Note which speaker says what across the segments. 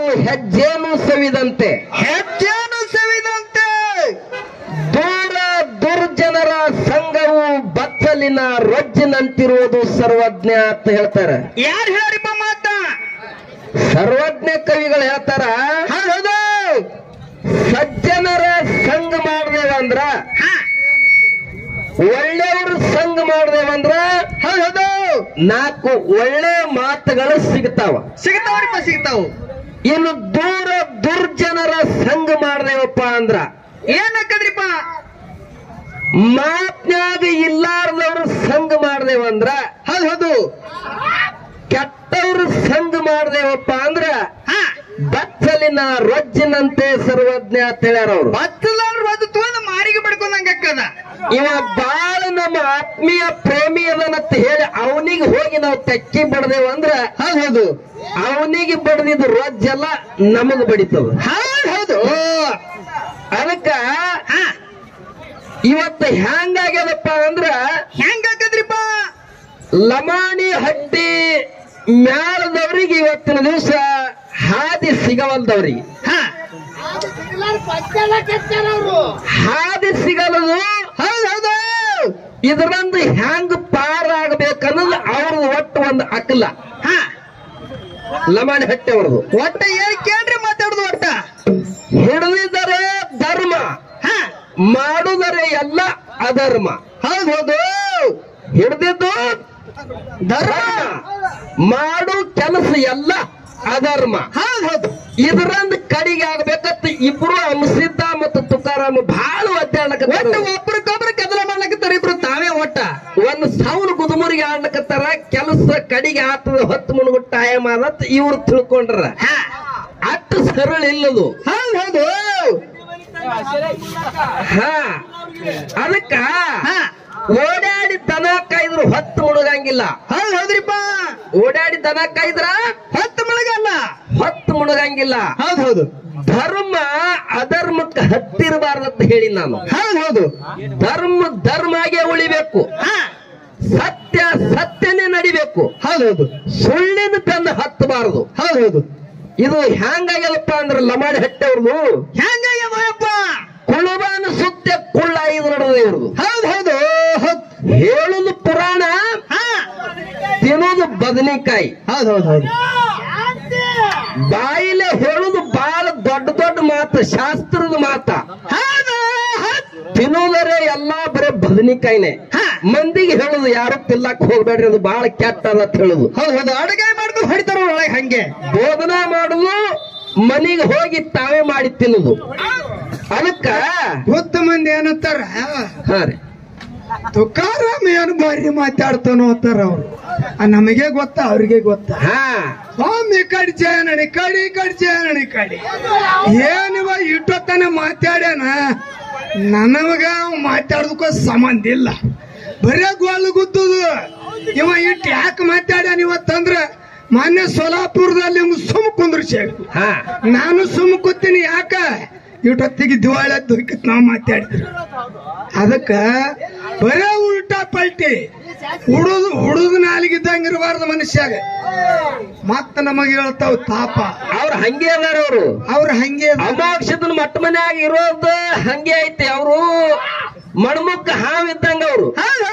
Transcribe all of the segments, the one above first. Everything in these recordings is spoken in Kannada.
Speaker 1: ಹೆಜ್ಜೇನು ಸವಿದಂತೆ ದೂರ ದುರ್ಜನರ ಸಂಘವು ಬಚ್ಚಲಿನ ರೊಜ್ಜಿನಂತಿರುವುದು ಸರ್ವಜ್ಞ ಅಂತ ಹೇಳ್ತಾರೆ.
Speaker 2: ಯಾರು ಹೇಳಿಪ್ಪ ಮಾತ?
Speaker 1: ಸರ್ವಜ್ಞ ಕವಿಗಳು ಹೇಳ್ತಾರ.
Speaker 2: ಹೌದು.
Speaker 1: ಸಜ್ಜನರ ಸಂಘ ಮಾಡ್ದೇವಂದ್ರ, ಒಳ್ಳೆಯವರು ಸಂಘ ಮಾಡ್ದೇವಂದ್ರ
Speaker 2: ಹೌದು
Speaker 1: 4 ಒಳ್ಳೆ ಮಾತುಗಳು
Speaker 2: ಸಿಗ್ತಾವ.
Speaker 1: ಇನ್ನು ದೂರ ದುರ್ಜನರ ಸಂಘ ಮಾಡ್ದೇವಪ್ಪ ಅಂದ್ರ
Speaker 2: ಏನಾಕದ್ರಿಪ್ಪ?
Speaker 1: ಮಾತ್ನ್ಯಾಗ ಇಲ್ಲಾರ್ದವ್ರ ಸಂಘ ಮಾಡ್ದೇವಂದ್ರ
Speaker 2: ಹೌದು.
Speaker 1: ಕೆಟ್ಟವ್ರ ಸಂಘ ಮಾಡ್ದೇವಪ್ಪ ಅಂದ್ರ ಬಚ್ಚಲಿನ ರೊಜ್ಜಿನಂತೆ ಸರ್ವಜ್ಞ ಅಂತ ಹೇಳ್ಯಾರ ಅವ್ರು.
Speaker 2: ಬಚ್ಚಲಾರ ತೊಂದು ಮಾರಿಗೆ ಬಡ್ಕೊಂಡಂಗಕ್ಕದ.
Speaker 1: ಇವ ಬಾಳ ನಮ್ಮ ಆತ್ಮೀಯ ಪ್ರೇಮಿ ಅದನ್ನಂತ ಹೇಳಿ ಅವನಿಗೆ ಹೋಗಿ ನಾವು ತೆಕ್ಕಿ ಬಡ್ದೇವಂದ್ರ
Speaker 2: ಹೌದು
Speaker 1: ಅವನಿಗೆ ಬಡ್ದಿದ್ದು ರೊಜ್ಜೆಲ್ಲ ನಮಗ್ ಬಡಿತದ.
Speaker 2: ಹೌದು.
Speaker 1: ಅದಕ್ಕ ಇವತ್ತು ಹೆಂಗಾಗ್ಯದಪ್ಪ ಅಂದ್ರ
Speaker 2: ಹೆಂಗಾಕದ್ರಿಪ್ಪ?
Speaker 1: ಲಮಾಣಿ ಹಟ್ಟಿ ಮ್ಯಾಲದವ್ರಿಗೆ ಇವತ್ತಿನ ದಿವಸ ಹಾದಿ ಸಿಗವಲ್ದವ್ರಿಗೆ ಹಾದಿ ಸಿಗಲದು.
Speaker 2: ಹೌದು.
Speaker 1: ಇದರಂದು ಹೆಂಗ್ ಪಾರಾಗಬೇಕನ್ನೋದು ಅವ್ರದ್ದು ಒಟ್ಟು ಒಂದು ಅಕ್ಕಲ. ಲಮಾಣಿ ಹಟ್ಟಿ ಅವ್ರದ್ದು
Speaker 2: ಒಟ್ಟ ಏನ್ ಕೇಳ್ರಿ ಮಾತಾಡುದು. ಒಟ್ಟ
Speaker 1: ಹಿಡಿದಿದ್ದಾರೆ ಧರ್ಮ, ಮಾಡುದರೆ ಎಲ್ಲ ಅಧರ್ಮ.
Speaker 2: ಹೌದು.
Speaker 1: ಹಿಡಿದಿದ್ದು ಧರ್ಮ, ಮಾಡು ಕೆಲಸ ಎಲ್ಲ ಅಧರ್ಮ.
Speaker 2: ಹೌದು.
Speaker 1: ಇದರಂದ್ ಕಡಿಗೆ ಆಗ್ಬೇಕಂತ ಇಬ್ರು ಅಂಸಿದ್ದ ಮತ್ತು ತುಕಾರಾಮ ಬಹಳ ಒದ್ದಾಡ್ಲಕತ್ತಾರ.
Speaker 2: ಒಬ್ರಿಗೊಬ್ರು ಕದಲ ಮಾಡ್ಲಕತ್ತಾರ ಇಬ್ರು ತಾವೇ. ಒಟ್ಟ
Speaker 1: ಒಂದು ಸೌನ್ ಗುದುಮುರಿಗೆ ಆಡ್ಲಕತ್ತಾರ. ಕೆಲಸ ಕಡಿಗೆ ಆತದ 10 ಮುಳುಗು ಟೈಮ್ ಆದತ್ ಇವ್ರು ತಿಳ್ಕೊಂಡ್ರ. ಅಷ್ಟು ಸರಳ ಇಲ್ಲದು.
Speaker 2: ಹೌದು.
Speaker 1: ಅದಕ್ಕ ಓಡಾಡಿ ದನ ಕಾಯ್ದ್ರು 10 ಮುಳುಗಂಗಿಲ್ಲ.
Speaker 2: ಹೌದ್ರಿಪ್ಪ.
Speaker 1: ಓಡಾಡಿ ದನ ಕಾಯ್ದ್ರ
Speaker 2: 10 ಮುಳುಗಲ್ಲ,
Speaker 1: 10 ಮುಳುಗಂಗಿಲ್ಲ.
Speaker 2: ಹೌದು.
Speaker 1: ಧರ್ಮ ಅಧರ್ಮಕ್ಕೆ ಹತ್ತಿರಬಾರ್ದಂತ ಹೇಳಿ ನಾನು.
Speaker 2: ಹೌದು.
Speaker 1: ಧರ್ಮಾಗೆ ಉಳಿಬೇಕು, ಸತ್ಯ ಸತ್ಯನೇ ನಡಿಬೇಕು.
Speaker 2: ಹೌದು.
Speaker 1: ಸುಳ್ಳಿನ ಬೆನ್ನು ಹತ್ತಬಾರದು.
Speaker 2: ಹೌದು.
Speaker 1: ಇದು ಹೆಂಗಾಗ್ಯದಪ್ಪ ಅಂದ್ರೆ ಲಮಾಡಿ ಹಟ್ಟಿ ಅವ್ರದು
Speaker 2: ಹೆಂಗಾಗ್ಯದಪ್ಪ?
Speaker 1: ಕುಳುಬಾನ ಸುತ್ತ ಕುಳ್ಳ 5 ನಡೆದ ಇವ್ರದು.
Speaker 2: ಹೌದು.
Speaker 1: ಹೇಳುದು ಪುರಾಣ, ತಿನ್ನೋದು ಬದನೆಕಾಯಿ.
Speaker 2: ಹೌದು.
Speaker 1: ಬಾಯಿಲೆ ಹೇಳುದು ಬಹಳ ದೊಡ್ಡ ದೊಡ್ಡ ಮಾತು, ಶಾಸ್ತ್ರದ ಮಾತ. ತಿನ್ನೋದರೆ ಎಲ್ಲಾ ಬರೇ ಬದನೆಕಾಯಿನೇ. ಮಂದಿಗೆ ಹೇಳುದು ಯಾರು ತಿಲ್ಲಕ್ ಹೋಗ್ಬೇಡ್ರಿ, ಅದು ಬಹಳ ಕೆಟ್ಟ ಅಂತ ಹೇಳುದು.
Speaker 2: ಹೌದು. ಅಡುಗೆ ಮಾಡ್ಕೊಂಡು ಹೊಡಿತಾರ ಒಳಗೆ. ಹಂಗೆ
Speaker 1: ಬೋಧನಾ ಮಾಡುದು, ಮನೆಗೆ ಹೋಗಿ ತಾವೇ ಮಾಡಿ ತಿನ್ನುದು. ಅದಕ್ಕ
Speaker 2: ಬುದ್ಧ ಮಂದಿ ಏನಂತಾರ,
Speaker 1: ರೀ
Speaker 2: ತುಕಾರಾಮ್ ಏನು ಬಾರಿ ಮಾತಾಡ್ತಾನೋ ಅಂತಾರ ಅವ್ರು. ನಮಗೆ ಗೊತ್ತಾ, ಅವ್ರಿಗೆ ಗೊತ್ತಾ? ಸ್ವಾಮಿ ಕಡಿ ಜಯನಣಿ ಕಡಿ ಜಯನಣಿ ಕಡಿ ಏನಿವ ಇಟ್ಟೊತ್ತನ ಮಾತಾಡ್ಯಾನ. ನನಗ ಮಾತಾಡೋದಕ್ಕೂ ಸಂಬಂಧ ಇಲ್ಲ, ಬರೇ ಗೋಲು ಗುದ್ದದು. ಇವ ಇಟ್ಟು ಯಾಕೆ ಮಾತಾಡ್ಯಾನ ಇವತ್ತಂದ್ರ ಮೊನ್ನೆ ಸೋಲಾಪುರದಲ್ಲಿ ಸುಮ್ ಕುಂದ್ರಿಸಿ ನಾನು ಸುಮ್ ಕೂತೀನಿ. ಯಾಕ ಇಟ್ಟೊತ್ತಿಗೆ ದಿವಾಳಿ ದುಃಖತ್ ನಾವ್ ಮಾತಾಡಿದ್ರು. ಅದಕ್ಕ ಬರೇ ಉಲ್ಟಾ ಪಲ್ಟಿ ಹುಡುದು ನಾಲಿಗಿದ್ದಂಗಿರಬಾರ್ದು ಮನುಷ್ಯಾಗ. ಮತ್ತ ನಮಗೆ ಹೇಳ್ತಾವ ತಾಪ.
Speaker 1: ಅವ್ರ ಹಂಗೆ ಅದಾರ.
Speaker 2: ಅವ್ರ ಹಂಗೆ
Speaker 1: ಅಮೋಕ್ಷದ ಮಟ್ಟ ಮನ್ಯಾಗ ಇರೋದು ಹಂಗೆ ಐತಿ. ಅವರು ಮಣ್ಮುಕ್ಕ ಹಾವಿದ್ದಂಗ. ಅವರು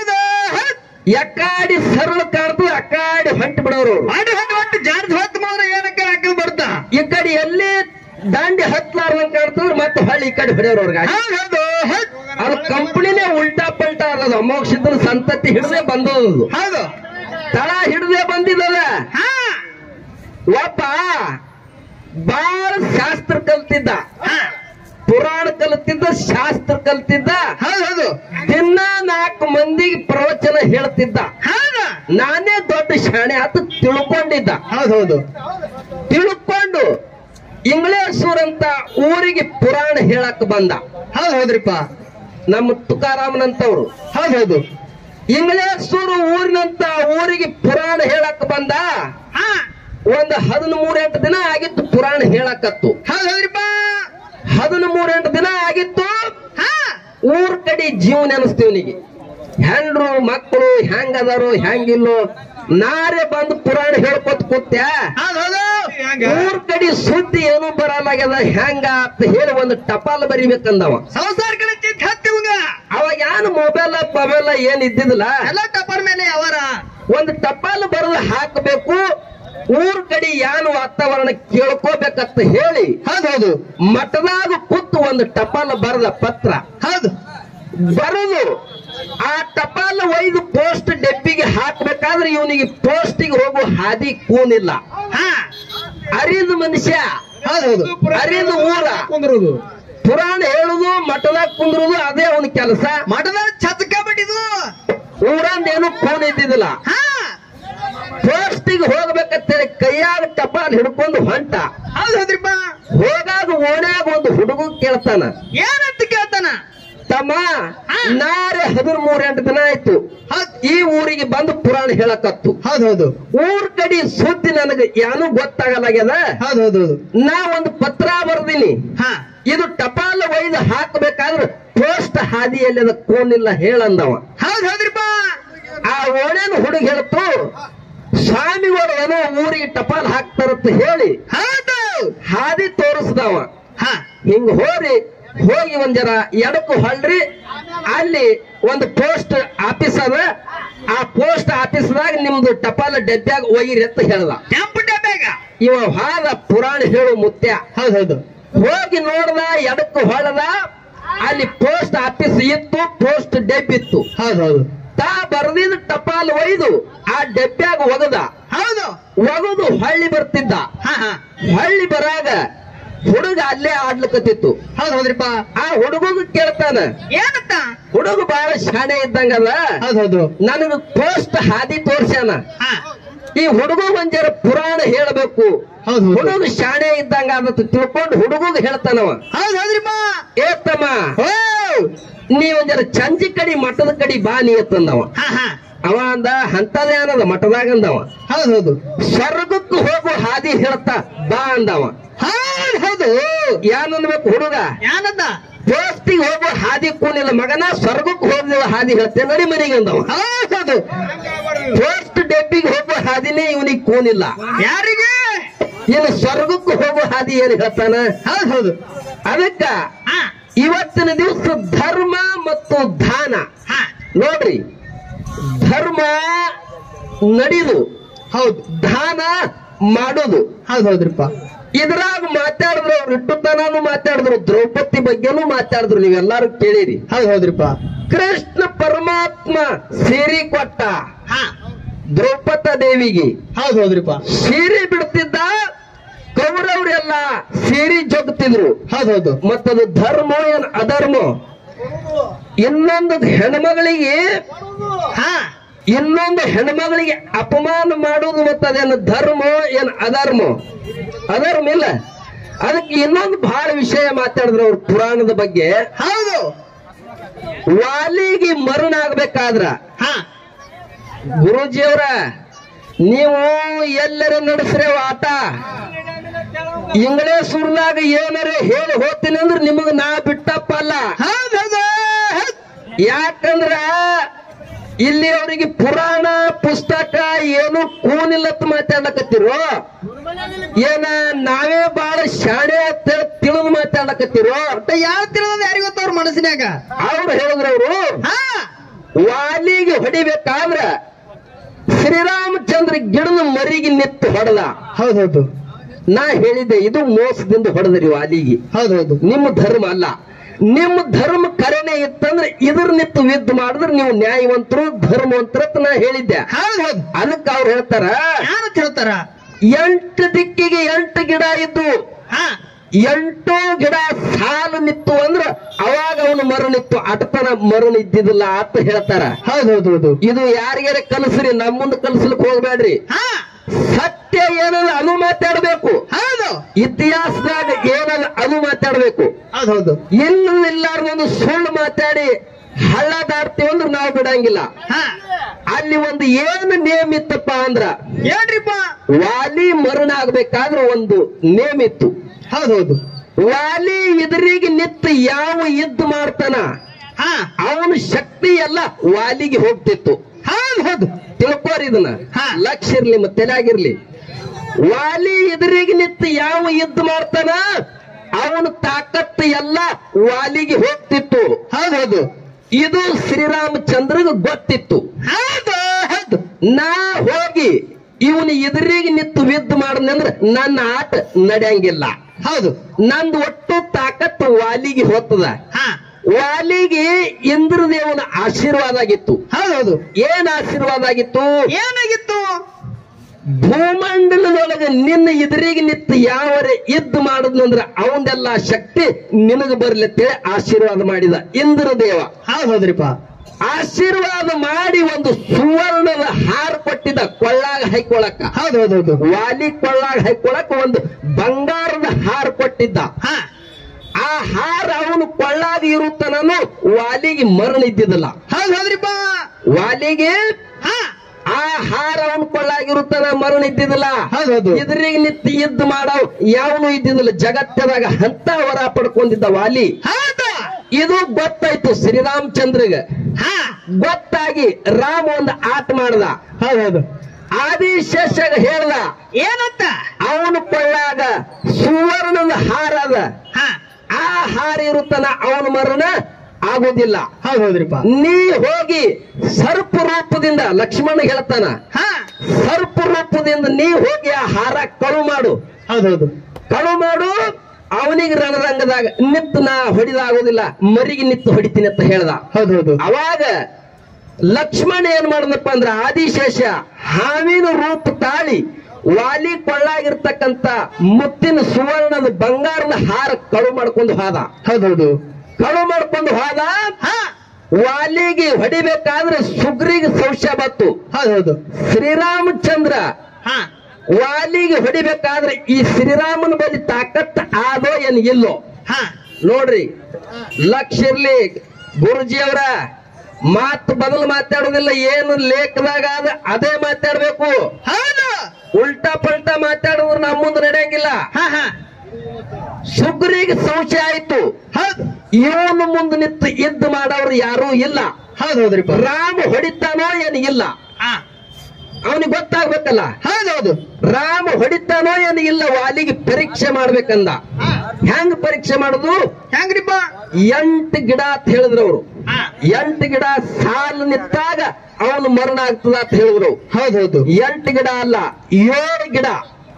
Speaker 1: ಎಕ್ಕಾಡಿ ಸರಳ ಕಾಡ್ತು, ಅಕ್ಕಾಡಿ ಹೊಂಟಿ ಬಿಡೋರು.
Speaker 2: ಹೊಟ್ಟು ಜಾರ್ಜ್ ಹೊತ್ತು ಮಾತ್ರ ಏನಕ್ಕೆ ಹಾಕಿ ಬರ್ತಾ
Speaker 1: ಈ ಕಡೆ ಎಲ್ಲಿ ದಾಂಡಿ ಹತ್ಲಾರ್ದಂಗ್ ಕಾಡ್ತದ್ರ ಮತ್ತೆ ಹೊಳ್ಳಿ ಈ ಕಡೆ ಹೊಡೆಯೋರು ಅವ್ರಿಗೆ. ಅವ್ರ ಕಂಪನಿನೇ ಉಲ್ಟಾ ಪಲ್ಟಾ ಅದ. ಅಮೋಕ್ಷದ ಸಂತತಿ ಹಿಡದೆ ಬಂದದು.
Speaker 2: ಹೌದು.
Speaker 1: ತಳ ಹಿಡದೆ ಬಂದಿದ್ದದ. ಒಬ್ಬ ಬಾಳ ಶಾಸ್ತ್ರ ಕಲ್ತಿದ್ದ, ಪುರಾಣ ಕಲ್ತಿದ್ದ, ಶಾಸ್ತ್ರ ಕಲ್ತಿದ್ದ.
Speaker 2: ಹೌದು.
Speaker 1: ದಿನ 4 ಮಂದಿಗೆ ಪ್ರವಚನ ಹೇಳ್ತಿದ್ದ. ನಾನೇ ದೊಡ್ಡ ಶಾಣೆ ಅಂತ ತಿಳ್ಕೊಂಡಿದ್ದ.
Speaker 2: ಹೌದು.
Speaker 1: ತಿಳ್ಕೊಂಡು ಇಂಗ್ಲೇಶ್ವರ ಅಂತ ಊರಿಗೆ ಪುರಾಣ ಹೇಳಕ್ ಬಂದ.
Speaker 2: ಹೌದ್ರಿಪ್ಪ.
Speaker 1: ನಮ್ಮ ತುಕಾರಾಮನಂತವ್ರು.
Speaker 2: ಹೌದು.
Speaker 1: ಇಂಗ್ಲೇಶ್ವರ ಊರಿನಂತ ಊರಿಗೆ ಪುರಾಣ ಹೇಳಕ್ ಬಂದ. ಒಂದು 13-8 ದಿನ ಆಗಿತ್ತು ಪುರಾಣ ಹೇಳಕತ್ತು.
Speaker 2: ಹೌದ್ರಿಪ್ಪ.
Speaker 1: 13-8 ದಿನ ಆಗಿತ್ತು. ಊರ್ ಕಡೆ ಜೀವನ ಅನಿಸ್ತೀವನಿಗೆ. ಹೆಂಡ್ರು ಮಕ್ಕಳು ಹೆಂಗದಾರೋ ಹೆಂಗಿಲ್ಲೋ ನಾರೇ ಬಂದು ಪುರಾಣ ಹೇಳ್ಕೊತ ಕೂತ್ಯ
Speaker 2: ಹೌದು
Speaker 1: ಊರ್ ಕಡೆ ಸುದ್ದಿ ಏನು ಬರಲಾಗ್ಯದ ಹೆಂಗ ಅಂತ ಹೇಳಿ ಒಂದು ಟಪಾಲ್ ಬರಿಬೇಕಂದವ.
Speaker 2: ಸಂಸಾರ ಕಡೆ ಚಿಂತೆ ಹತ್ತಿವಂಗ
Speaker 1: ಅವಾಗ ಏನು ಮೊಬೈಲ್ ಏನ್ ಇದ್ದಿದ್ದಿಲ್ಲ,
Speaker 2: ಎಲ್ಲ ಟಪರ್ ಮೇಲೆ ಅವರ
Speaker 1: ಒಂದು ಟಪಾಲ್ ಬರೆದು ಹಾಕಬೇಕು, ಊರ್ ಕಡೆ ಏನು ವಾತಾವರಣ ಕೇಳ್ಕೋಬೇಕಂತ ಹೇಳಿ
Speaker 2: ಹೌದು
Speaker 1: ಮಠದಾಗ ಕೂತು ಒಂದು ಟಪಾಲ್ ಬರೆದ ಪತ್ರ
Speaker 2: ಹೌದು
Speaker 1: ಬರೆದು ಆ ಟಪಾಲ್ ಒಯ್ದು ಪೋಸ್ಟ್ ಡೆಬ್ಬಿಗೆ ಹಾಕ್ಬೇಕಾದ್ರೆ ಇವನಿಗೆ ಪೋಸ್ಟಿಗೆ ಹೋಗೋ ಹಾದಿ ಕೂನಿಲ್ಲ.
Speaker 2: ಹಾ
Speaker 1: ಅರಿದ ಮನುಷ್ಯ,
Speaker 2: ಹೌದು
Speaker 1: ಅರಿದ ಊರ
Speaker 2: ಕುಂದ್ರುದು
Speaker 1: ಪುರಾಣ ಹೇಳುದು ಮಠದಾಗ ಕುಂದ್ರುದು ಅದೇ ಅವನ ಕೆಲಸ.
Speaker 2: ಮಠದ ಛತ್ಕ ಬಿಟ್ಟಿದು
Speaker 1: ಊರಂದೇನು ಕೂನ್ ಇದ್ದಿದ್ದಿಲ್ಲ.
Speaker 2: ಹಾ
Speaker 1: ಪೋಸ್ಟಿಗೆ ಹೋಗ್ಬೇಕಂತೇಳಿ ಕೈಯಾಗ ಟಪಾಲ್ ಹಿಡ್ಕೊಂಡು ಹೊಂಟ.
Speaker 2: ಹೌದ್ರಿಪ್ಪ
Speaker 1: ಹೋಗಾಗ ಓಣ್ಯಾಗ ಒಂದು ಹುಡುಗ ಕೇಳ್ತಾನ,
Speaker 2: ಏನಂತ ಕೇಳ್ತಾನ?
Speaker 1: ತಮ್ಮ ನಾರೇ 13 ದಿನ ಆಯ್ತು ಈ ಊರಿಗೆ ಬಂದು ಪುರಾಣ ಹೇಳಕತ್ತು.
Speaker 2: ಹೌದು
Speaker 1: ಊರ್ ಕಡೆ ಸುದ್ದಿ ನನಗೆ ಏನೂ ಗೊತ್ತಾಗಲಾಗ್ಯದ.
Speaker 2: ಹೌದು
Speaker 1: ನಾ ಒಂದು ಪತ್ರ ಬರ್ದೀನಿ,
Speaker 2: ಹಾ
Speaker 1: ಇದು ಟಪಾಲ್ ಒಯ್ದು ಹಾಕಬೇಕಾದ್ರೆ ಪೋಸ್ಟ್ ಹಾದಿಯಲ್ಲಿ ಅದ ಕೋನಿಲ್ಲ ಹೇಳಂದವ.
Speaker 2: ಹೌದ್ರಿಪ್ಪ
Speaker 1: ಆ ಓಣ್ಯಾನ ಹುಡುಗ ಹೇಳ್ತು, ಸ್ವಾಮಿಗಳು ಏನೋ ಊರಿಗೆ ಟಪಾಲ್ ಹಾಕ್ತಾರಂತ ಹೇಳಿ
Speaker 2: ಹೌದು
Speaker 1: ಹಾದಿ ತೋರಿಸ್ದವ.
Speaker 2: ಹಾ
Speaker 1: ಹಿಂಗ ಹೋಗಿ ಒಂದ್ ಜರ ಎಡಕ್ಕೂ ಹೊಳ್ರಿ, ಅಲ್ಲಿ ಒಂದು ಪೋಸ್ಟ್ ಆಫೀಸ್ ಅದ, ಆ ಪೋಸ್ಟ್ ಆಫೀಸ್ದಾಗ ನಿಮ್ದು ಟಪಾಲ ಡಬ್ಬ್ಯಾಗ ಒಯ್ಯಿರಿ ಅಂತ ಹೇಳ್ದ.
Speaker 2: ಕೆಂಪು ಡಬ್ಬ್ಯಾಗ
Speaker 1: ಇವ ಹಾದ ಪುರಾಣ ಹೇಳು ಮುತ್ಯ.
Speaker 2: ಹೌದು
Speaker 1: ಹೋಗಿ ನೋಡ್ದ, ಎಡಕ್ಕೂ ಹೊಳದ, ಅಲ್ಲಿ ಪೋಸ್ಟ್ ಆಫೀಸ್ ಇತ್ತು, ಪೋಸ್ಟ್ ಡೆಬ್ ಇತ್ತು.
Speaker 2: ಹೌದು
Speaker 1: ತಾ ಬರ್ದಿದ್ ಟಪಾಲ್ ಒಯ್ದು ಆ ಡಬ್ಬ್ಯಾಗ ಒಗದ.
Speaker 2: ಹೌದು
Speaker 1: ಒಗದು ಹಳ್ಳಿ ಬರ್ತಿದ್ದ.
Speaker 2: ಹಾ ಹಾ
Speaker 1: ಹಳ್ಳಿ ಬರಾಗ ಹುಡುಗ ಅಲ್ಲೇ ಆಡ್ಲಿಕತ್ತಿತ್ತು.
Speaker 2: ಹೌದ್ರಿಪ್ಪ
Speaker 1: ಆ ಹುಡುಗ ಕೇಳ್ತಾನ,
Speaker 2: ಏನಂತ?
Speaker 1: ಹುಡುಗ ಬಹಳ ಶಾಣೆ ಇದ್ದಂಗದ,
Speaker 2: ಹೌದು
Speaker 1: ನನಗ ಪೋಸ್ಟ್ ಹಾದಿ ತೋರ್ಸ್ಯಾನ,
Speaker 2: ಹಾ
Speaker 1: ಈ ಹುಡುಗ ಒಂದ್ ಜರ ಪುರಾಣ ಹೇಳಬೇಕು.
Speaker 2: ಹೌದು
Speaker 1: ಹುಡುಗ ಶಾಣೆ ಇದ್ದಂಗ ಅದತ್ತು ತಿಳ್ಕೊಂಡು ಹುಡುಗ ಹೇಳ್ತಾನವ,
Speaker 2: ಹೌದ್ರಿಪ್ಪ
Speaker 1: ಏತಮ್ಮ
Speaker 2: ಓ
Speaker 1: ನೀ ಒಂದ್ ಜರ ಚಂಜಿ ಕಡಿ ಮಠದ ಕಡಿ ಬಾ ನೀ ಅಂತಂದವ.
Speaker 2: ಹಾ ಹಾ
Speaker 1: ಅವ ಅಂದ ಅಂತದೇ ಅನ್ನದ ಮಠದಾಗ ಅಂದವ.
Speaker 2: ಹೌದು
Speaker 1: ಸ್ವರ್ಗಕ್ಕೆ ಹೋಗೋ ಹಾದಿ ಹೇಳ್ತಾ ಬಾ ಅಂದವ.
Speaker 2: ಹೌದು
Speaker 1: ಏನನ್ಬೇಕು ಹುಡುಗ,
Speaker 2: ಏನಂದ?
Speaker 1: ಪೋಸ್ಟಿಗೆ ಹೋಗೋ ಹಾದಿ ಕೂನಿಲ್ಲ ಮಗನ, ಸ್ವರ್ಗಕ್ಕೆ ಹೋಗುವ ಹಾದಿ ಹೇಳ್ತೆ ನಡಿ ಮನೆಗೆ ಅಂದವ.
Speaker 2: ಹೌದು
Speaker 1: ಪೋಸ್ಟ್ ಡೆಬ್ಬಿಗೆ ಹೋಗೋ ಹಾದಿನೇ ಇವನಿಗೆ ಕೂನಿಲ್ಲ,
Speaker 2: ಯಾರಿಗೆ?
Speaker 1: ಇನ್ನು ಸ್ವರ್ಗಕ್ಕೆ ಹೋಗೋ ಹಾದಿ ಏನ್ ಹೇಳ್ತಾನ.
Speaker 2: ಹೌದು
Speaker 1: ಅದಕ್ಕ
Speaker 2: ಹಾ
Speaker 1: ಇವತ್ತಿನ ದಿವಸ ಧರ್ಮ ಮತ್ತು ದಾನ
Speaker 2: ಹಾ
Speaker 1: ನೋಡ್ರಿ, ಧರ್ಮ ನಡಿದು
Speaker 2: ಹೌದು
Speaker 1: ದಾನ ಮಾಡೋದು.
Speaker 2: ಹೌದ್ರಿಪ್ಪ
Speaker 1: ಇದ್ರಾಗ ಮಾತಾಡಿದ್ರು, ಅವ್ರು ಇಟ್ಟುತನಾನು ಮಾತಾಡಿದ್ರು, ದ್ರೌಪದಿ ಬಗ್ಗೆನೂ ಮಾತಾಡಿದ್ರು, ನೀವೆಲ್ಲಾರು ಕೇಳಿರಿ.
Speaker 2: ಹೌದ್ರಿಪ್ಪ
Speaker 1: ಕೃಷ್ಣ ಪರಮಾತ್ಮ ಸೀರೆ ಕೊಟ್ಟ
Speaker 2: ಹಾ
Speaker 1: ದ್ರೌಪದ ದೇವಿಗೆ,
Speaker 2: ಹೌದ್ರಿಪ್ಪ
Speaker 1: ಸೀರೆ ಬಿಡ್ತಿದ್ದ, ಕೌರವರೆಲ್ಲ ಸೀರೆ ಜೊಗ್ತಿದ್ರು.
Speaker 2: ಹೌದು
Speaker 1: ಮತ್ತದು ಧರ್ಮ ಏನ್ ಅಧರ್ಮ? ಇನ್ನೊಂದು ಹೆಣ್ಮಗಳಿಗೆ
Speaker 2: ಹಾ
Speaker 1: ಇನ್ನೊಂದು ಹೆಣ್ಮಗಳಿಗೆ ಅಪಮಾನ ಮಾಡುವುದು ಮತ್ತದೇನು ಧರ್ಮ ಏನ್ ಅಧರ್ಮ? ಅಧರ್ಮ ಇಲ್ಲ. ಅದಕ್ಕೆ ಇನ್ನೊಂದು ಬಹಳ ವಿಷಯ ಮಾತಾಡಿದ್ರು ಅವ್ರ ಪುರಾಣದ ಬಗ್ಗೆ.
Speaker 2: ಹೌದು
Speaker 1: ವಾಲಿಗೆ ಮರಣ ಆಗ್ಬೇಕಾದ್ರ
Speaker 2: ಹಾ
Speaker 1: ಗುರೂಜಿಯವರ ನೀವು ಎಲ್ಲರ ನಡೆಸ್ರೆ ಆಟ, ಇಂಗ್ಲೇಶ್ವರ್ನಾಗ ಏನಾರ ಹೇಳಿ ಹೋಗ್ತೀನಿ ಅಂದ್ರೆ ನಿಮಗ್ ನಾ ಬಿಟ್ಟಪ್ಪ ಅಲ್ಲ.
Speaker 2: ಹೌದು
Speaker 1: ಯಾಕಂದ್ರ ಇಲ್ಲಿ ಅವರಿಗೆ ಪುರಾಣ ಪುಸ್ತಕ ಏನು ಕೂನಿಲ್ಲತ್ ಮಾತಾಡ್ಲಕತ್ತಿರೋ, ಏನ ನಾವೇ ಬಹಳ ಶಾಣೆ ಅಂತ ತಿಳಿದು ಮಾತಾಡ್ಲಕತ್ತಿರೋ?
Speaker 2: ಯಾವ ತಿಳಿದ ಯಾರಿಗೊತ್ತ ಅವ್ರ ಮನಸ್ಸಿನಾಗ?
Speaker 1: ಅವ್ರು ಹೇಳಿದ್ರವ್ರು
Speaker 2: ಹಾ
Speaker 1: ವಾಲಿಗೆ ಹೊಡಿಬೇಕಾದ್ರ ಶ್ರೀರಾಮಚಂದ್ರ ಗಿಡದ ಮರಿಗೆ ನಿತ್ತು ಹೊಡೆದ.
Speaker 2: ಹೌದು
Speaker 1: ನಾ ಹೇಳಿದ್ದೆ ಇದು ಮೋಸದಿಂದ ಹೊಡೆದ್ರಿ ವಾಲಿಗೆ.
Speaker 2: ಹೌದು
Speaker 1: ನಿಮ್ಮ ಧರ್ಮ ಅಲ್ಲ. ನಿಮ್ಮ ಧರ್ಮ ಕರೆನೆ ಇತ್ತಂದ್ರೆ ಇದ್ರ ನಿತ್ತು ಯುದ್ಧ ಮಾಡಿದ್ರೆ ನೀವು ನ್ಯಾಯವಂತರು ಧರ್ಮವಂತರ ಅಂತ ನಾ ಹೇಳಿದ್ದೆ.
Speaker 2: ಹೌದು
Speaker 1: ಅದಕ್ಕೆ ಅವ್ರು ಹೇಳ್ತಾರ,
Speaker 2: ಏನಂತ ಹೇಳ್ತಾರ?
Speaker 1: 8 ದಿಕ್ಕಿಗೆ 8 ಗಿಡ ಇದ್ದು
Speaker 2: ಹಾ
Speaker 1: 8 ಗಿಡ ಸಾಲು ನಿತ್ತು ಅಂದ್ರ ಅವಾಗ ಅವನು ಮರಣಿತ್ತು, ಅಟತನ ಮರಣ ಇದ್ದಿದ್ದಿಲ್ಲ ಅಂತ ಹೇಳ್ತಾರ.
Speaker 2: ಹೌದು
Speaker 1: ಇದು ಯಾರಿಗಾರ ಕಲಿಸ್ರಿ, ನಮ್ಮ ಮುಂದೆ ಕಲಿಸ್ಲಿಕ್ಕೆ ಹೋಗ್ಬೇಡ್ರಿ.
Speaker 2: ಹಾ
Speaker 1: ಸತ್ಯ ಏನದ ಅದು ಮಾತಾಡ್ಬೇಕು,
Speaker 2: ಹೌದು
Speaker 1: ಇತಿಹಾಸದಾಗ ಏನದ ಅದು ಮಾತಾಡ್ಬೇಕು.
Speaker 2: ಹೌದು
Speaker 1: ಇಲ್ಲಾರ್ದೊಂದು ಸುಳ್ಳು ಮಾತಾಡಿ ಹಳ್ಳ ದಾಡ್ತೀವಿ ಅಂದ್ರೆ ನಾವು ಬಿಡಂಗಿಲ್ಲ.
Speaker 2: ಹಾ
Speaker 1: ಅಲ್ಲಿ ಒಂದು ಏನು ನೇಮ್ ಇತ್ತಪ್ಪ ಅಂದ್ರ,
Speaker 2: ಏನ್ರಿಪ್ಪ?
Speaker 1: ವಾಲಿ ಮರಣ ಆಗ್ಬೇಕಾದ್ರೆ ಒಂದು ನೇಮ್ ಇತ್ತು.
Speaker 2: ಹೌದು
Speaker 1: ವಾಲಿ ಎದುರಿಗೆ ನಿತ್ತು ಯಾವ ಯುದ್ಧ ಮಾಡ್ತಾನ
Speaker 2: ಹಾ
Speaker 1: ಅವನ ಶಕ್ತಿ ಎಲ್ಲ ವಾಲಿಗೆ ಹೋಗ್ತಿತ್ತು.
Speaker 2: ಹೌದು
Speaker 1: ತಿಳ್ಕೋರಿ ಇದನ್ನ
Speaker 2: ಹಾ.
Speaker 1: ಲಕ್ಷ ಇರ್ಲಿ ಮತ್ತೆ ತಲೆಯಾಗಿರ್ಲಿ. ವಾಲಿ ಎದುರಿಗೆ ನಿಂತು ಯಾವ ಯುದ್ಧ ಮಾಡ್ತಾನ ಅವನ ತಾಕತ್ತು ಎಲ್ಲ ವಾಲಿಗೆ ಹೋಗ್ತಿತ್ತು.
Speaker 2: ಹೌದೌದು
Speaker 1: ಇದು ಶ್ರೀರಾಮಚಂದ್ರಗೆ ಗೊತ್ತಿತ್ತು.
Speaker 2: ಹೌದು ಹೌದು
Speaker 1: ನಾ ಹೋಗಿ ಇವನು ಎದುರಿಗೆ ನಿಂತು ಯುದ್ಧ ಮಾಡಿದ್ನಂದ್ರ ನನ್ನ ಆಟ ನಡೆಯಂಗಿಲ್ಲ.
Speaker 2: ಹೌದು
Speaker 1: ನಂದು ಒಟ್ಟು ತಾಕತ್ತು ವಾಲಿಗೆ ಹೋಗ್ತದ.
Speaker 2: ಹಾ
Speaker 1: ವಾಲಿಗೆ ಇಂದ್ರದೇವನ ಆಶೀರ್ವಾದ ಆಗಿತ್ತು.
Speaker 2: ಹೌದೌದು
Speaker 1: ಏನ್ ಆಶೀರ್ವಾದ ಆಗಿತ್ತು?
Speaker 2: ಏನಾಗಿತ್ತು?
Speaker 1: ಭೂಮಂಡಲದೊಳಗೆ ನಿನ್ನ ಎದುರಿಗೆ ನಿಂತು ಯಾವರೇ ಯುದ್ಧ ಮಾಡುದ್ನಂದ್ರ ಅವನ್ನೆಲ್ಲ ಶಕ್ತಿ ನಿನಗೆ ಬರ್ಲತ್ತೇಳಿ ಆಶೀರ್ವಾದ ಮಾಡಿದ ಇಂದ್ರದೇವ.
Speaker 2: ಹೌದ್ರಿಪ್ಪ.
Speaker 1: ಆಶೀರ್ವಾದ ಮಾಡಿ ಒಂದು ಸುವರ್ಣದ ಹಾರ ಕೊಟ್ಟಿದ್ದ ಕೊಳ್ಳಾಗ ಹಾಕೊಳಕ.
Speaker 2: ಹೌದೌದೌದು
Speaker 1: ವಾಲಿ ಕೊಳ್ಳಾಗ ಹಾಕೊಳಕ ಒಂದು ಬಂಗಾರದ ಹಾರ ಕೊಟ್ಟಿದ್ದ.
Speaker 2: ಹಾ
Speaker 1: ಆ ಹಾರ ಅವನು ಕೊಳ್ಳಾಗ ಇರುತ್ತಾನೂ ವಾಲಿಗೆ ಮರಣ ಇದ್ದಿದ್ದಲ್ಲ.
Speaker 2: ಹೌದ್ರಿಪ್ಪ.
Speaker 1: ವಾಲಿಗೆ
Speaker 2: ಹಾ
Speaker 1: ಆ ಹಾರ ಅವನು ಕೊಳ್ಳಾಗಿರುತ್ತಾನ, ಮರಣ ಇದ್ದಿದ್ದಲ್ಲ.
Speaker 2: ಹೌದೌದು
Speaker 1: ಎದುರಿಗೆ ನಿಂತು ಯುದ್ಧ ಮಾಡವ್ ಯಾವನು ಇದ್ದಿದ್ದಲ್ಲ ಜಗತ್ತದಾಗ. ಅಂತ ವರ ಪಡ್ಕೊಂಡಿದ್ದ ವಾಲಿ.
Speaker 2: ಹೌದು
Speaker 1: ಇದು ಗೊತ್ತಾಯ್ತು ಶ್ರೀರಾಮಚಂದ್ರಗೆ.
Speaker 2: ಹಾ
Speaker 1: ಗೊತ್ತಾಗಿ ರಾಮ ಒಂದು ಆಟ ಮಾಡ್ದ.
Speaker 2: ಹೌದೌದು
Speaker 1: ಆದಿಶೇಷಗ ಹೇಳ್ದ
Speaker 2: ಏನಂತ?
Speaker 1: ಅವನು ಕೊಳ್ಳಾಗ ಸುವರ್ಣದ ಹಾರ ಅದ.
Speaker 2: ಹಾ
Speaker 1: ಆ ಹಾರ ಇರುತ್ತಾನ ಅವನ ಮರಣ ಆಗೋದಿಲ್ಲ.
Speaker 2: ಹೌದ್ರಿಪ್ಪ.
Speaker 1: ನೀ ಹೋಗಿ ಸರ್ಪ ರೂಪದಿಂದ ಲಕ್ಷ್ಮಣ ಹೇಳ್ತಾನ,
Speaker 2: ಹಾ
Speaker 1: ಸರ್ಪ ರೂಪದಿಂದ ನೀ ಹೋಗಿ ಆ ಹಾರ ಕಳು ಮಾಡು.
Speaker 2: ಹೌದೌದು
Speaker 1: ಕಳು ಮಾಡು. ಅವನಿಗೆ ರಣರಂಗದಾಗ ನಿತ್ತು ನಾ ಹೊಡಿದಾಗೋದಿಲ್ಲ, ಮರಿಗೆ ನಿತ್ತು ಹೊಡಿತೀನಿ ಅಂತ ಹೇಳ್ದ.
Speaker 2: ಹೌದೌದು
Speaker 1: ಅವಾಗ ಲಕ್ಷ್ಮಣ ಏನ್ ಮಾಡದಪ್ಪ ಅಂದ್ರ ಆದಿಶೇಷ ಹಾವಿನ ರೂಪ ತಾಳಿ ವಾಲಿ ಕೊಳ್ಳಾಗಿರ್ತಕ್ಕಂತ ಮುತ್ತಿನ ಸುವರ್ಣದ ಬಂಗಾರದ ಹಾರ ಕಳು ಮಾಡ್ಕೊಂಡು ಹೋದ.
Speaker 2: ಹೌದೌದು
Speaker 1: ಕಳು ಮಾಡ್ಕೊಂಡು ಹೋದ.
Speaker 2: ಹಾ
Speaker 1: ವಾಲಿಗೆ ಹೊಡಿಬೇಕಾದ್ರೆ ಸುಗ್ರಿಗೆ ಸಂಶಯ ಬತ್ತು.
Speaker 2: ಹೌದೌದು
Speaker 1: ಶ್ರೀರಾಮಚಂದ್ರ
Speaker 2: ಹಾ
Speaker 1: ವಾಲಿಗೆ ಹೊಡಿಬೇಕಾದ್ರೆ ಈ ಶ್ರೀರಾಮನ ಬಳಿ ತಾಕತ್ ಆದೋ ಏನ್ ಇಲ್ಲೋ
Speaker 2: ಹಾ
Speaker 1: ನೋಡ್ರಿ. ಲಕ್ಷ ಇರ್ಲಿ ಗುರುಜಿಯವರ ಮಾತು ಬದಲು ಮಾತಾಡೋದಿಲ್ಲ. ಏನು ಲೇಖದಾಗ ಆದ ಅದೇ ಮಾತಾಡ್ಬೇಕು.
Speaker 2: ಹೌದು
Speaker 1: ಉಲ್ಟಾ ಪಲ್ಟಾ ಮಾತಾಡಿದ್ರೆ ನಮ್ಮ ಮುಂದೆ ನಡೆಯಂಗಿಲ್ಲ.
Speaker 2: ಹಾ ಹಾ
Speaker 1: ಸುಗ್ರಿಗೆ ಸಂಶಯ ಆಯ್ತು.
Speaker 2: ಹೌದು
Speaker 1: ಇವನು ಮುಂದೆ ನಿಂತು ಯುದ್ಧ ಮಾಡೋರು ಯಾರೂ ಇಲ್ಲ.
Speaker 2: ಹೌದೌದ್ರಿಪ್ಪ.
Speaker 1: ರಾಮ ಹೊಡಿತಾನೋ ಏನು ಇಲ್ಲ,
Speaker 2: ಹಾ
Speaker 1: ಅವನಿಗೆ ಗೊತ್ತಾಗ್ಬೇಕಲ್ಲ.
Speaker 2: ಹೌದೌದು
Speaker 1: ರಾಮ ಹೊಡಿತಾನೋ ಏನು ಇಲ್ಲ, ವಾಲಿಗೆ ಪರೀಕ್ಷೆ ಮಾಡ್ಬೇಕಂದ. ಹೆಂಗ್ ಪರೀಕ್ಷೆ ಮಾಡುದು?
Speaker 2: ಹೆಂಗ್ರಿಪ್ಪ?
Speaker 1: 8 ಗಿಡ ಅಂತ ಹೇಳಿದ್ರು ಅವರು.
Speaker 2: ಹಾ
Speaker 1: 8 ಗಿಡ ಸಾಲು ನಿಂತಾಗ ಅವನು ಮರಣ ಆಗ್ತದ ಅಂತ ಹೇಳಿದ್ರು.
Speaker 2: ಹೌದೌದು
Speaker 1: 8 ಗಿಡ ಅಲ್ಲ, 7 ಗಿಡ.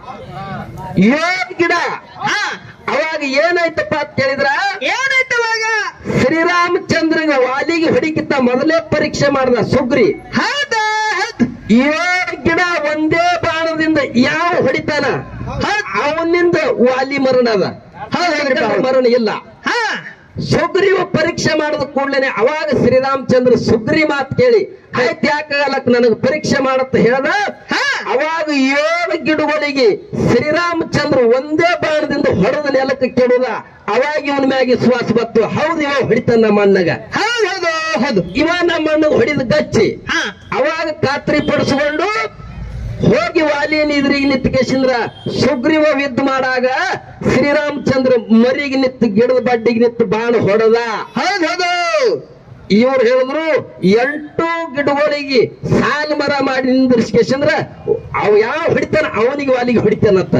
Speaker 1: 7 ಗಿಡ.
Speaker 2: ಹಾ
Speaker 1: ಅವಾಗ ಏನಾಯ್ತಪ್ಪ ಅಂತ ಕೇಳಿದ್ರ,
Speaker 2: ಏನಾಯ್ತು ಅವಾಗ?
Speaker 1: ಶ್ರೀರಾಮಚಂದ್ರಗೆ ವಾಲಿಗೆ ಹೊಡಿಕಿತ್ತ ಮೊದಲೇ ಪರೀಕ್ಷೆ ಮಾಡ್ದ ಸುಗ್ರಿ.
Speaker 2: ಹೌದಾ? ಹೌದು
Speaker 1: 7 ಗಿಡ ಒಂದೇ ಬಾಣದಿಂದ ಯಾವ ಹೊಡಿತಾನ ಅವನಿಂದ ವಾಲಿ ಮರಣ ಅದ. ಮರಣ ಇಲ್ಲ.
Speaker 2: ಹಾ
Speaker 1: ಸುಗ್ರೀವ ಪರೀಕ್ಷೆ ಮಾಡಿದ ಕೂಡಲೇ ಅವಾಗ ಶ್ರೀರಾಮಚಂದ್ರ ಸುಗ್ರಿ ಮಾತು ಕೇಳಿ ಆಯ್ತು ಯಾಕಾಗಲಕ್ ನನಗೆ ಪರೀಕ್ಷೆ ಮಾಡತ್ತ ಹೇಳ್ದ.
Speaker 2: ಹಾ
Speaker 1: ಅವಾಗ 7 ಗಿಡಗಳಿಗೆ ಶ್ರೀರಾಮಚಂದ್ರ ಒಂದೇ ಬಾಣದಿಂದ ಹೊಡೆದ ನೆಲಕ್ಕೆ ಕೆಡುದ. ಅವಾಗ ಇವನ ಮ್ಯಾಗ ವಿಶ್ವಾಸ ಬತ್ತು. ಹೌದು ಇವ ಹೊಡಿತಾನ ನಮ್ಮ ಅಣ್ಣಗ.
Speaker 2: ಹೌದು ಹೌದು ಹೌದು
Speaker 1: ಇವ ನಮ್ಮ ಅಣ್ಣಗ ಹೊಡಿದ ಗಚ್ಚಿ.
Speaker 2: ಹಾ
Speaker 1: ಅವಾಗ ಖಾತ್ರಿ ಪಡಿಸಿಕೊಂಡು ಹೋಗಿ ವಾಲಿಯನ್ ಎದುರಿಗೆ ನಿಂತ್ಕೇಶಂದ್ರ ಸುಗ್ರೀವ ಯುದ್ಧ ಮಾಡಾಗ ಶ್ರೀರಾಮಚಂದ್ರ ಮರಿಗೆ ನಿಂತು ಗಿಡದ ಬಡ್ಡಿಗೆ ನಿಂತು ಬಾಣ ಹೊಡೆದ.
Speaker 2: ಹೌದು ಹೌದು
Speaker 1: ಇವ್ರು ಹೇಳಿದ್ರು 8 ಗಿಡಗಳಿಗೆ ಸಾಲು ಮರ ಮಾಡಿ ನಿಂದ್ರಿಸ್ಕೇಶಂದ್ರ ಅವ್ ಯಾವ ಹೊಡಿತಾನ ಅವನಿಗೆ ವಾಲಿಗೆ ಹೊಡಿತಾನಂತ.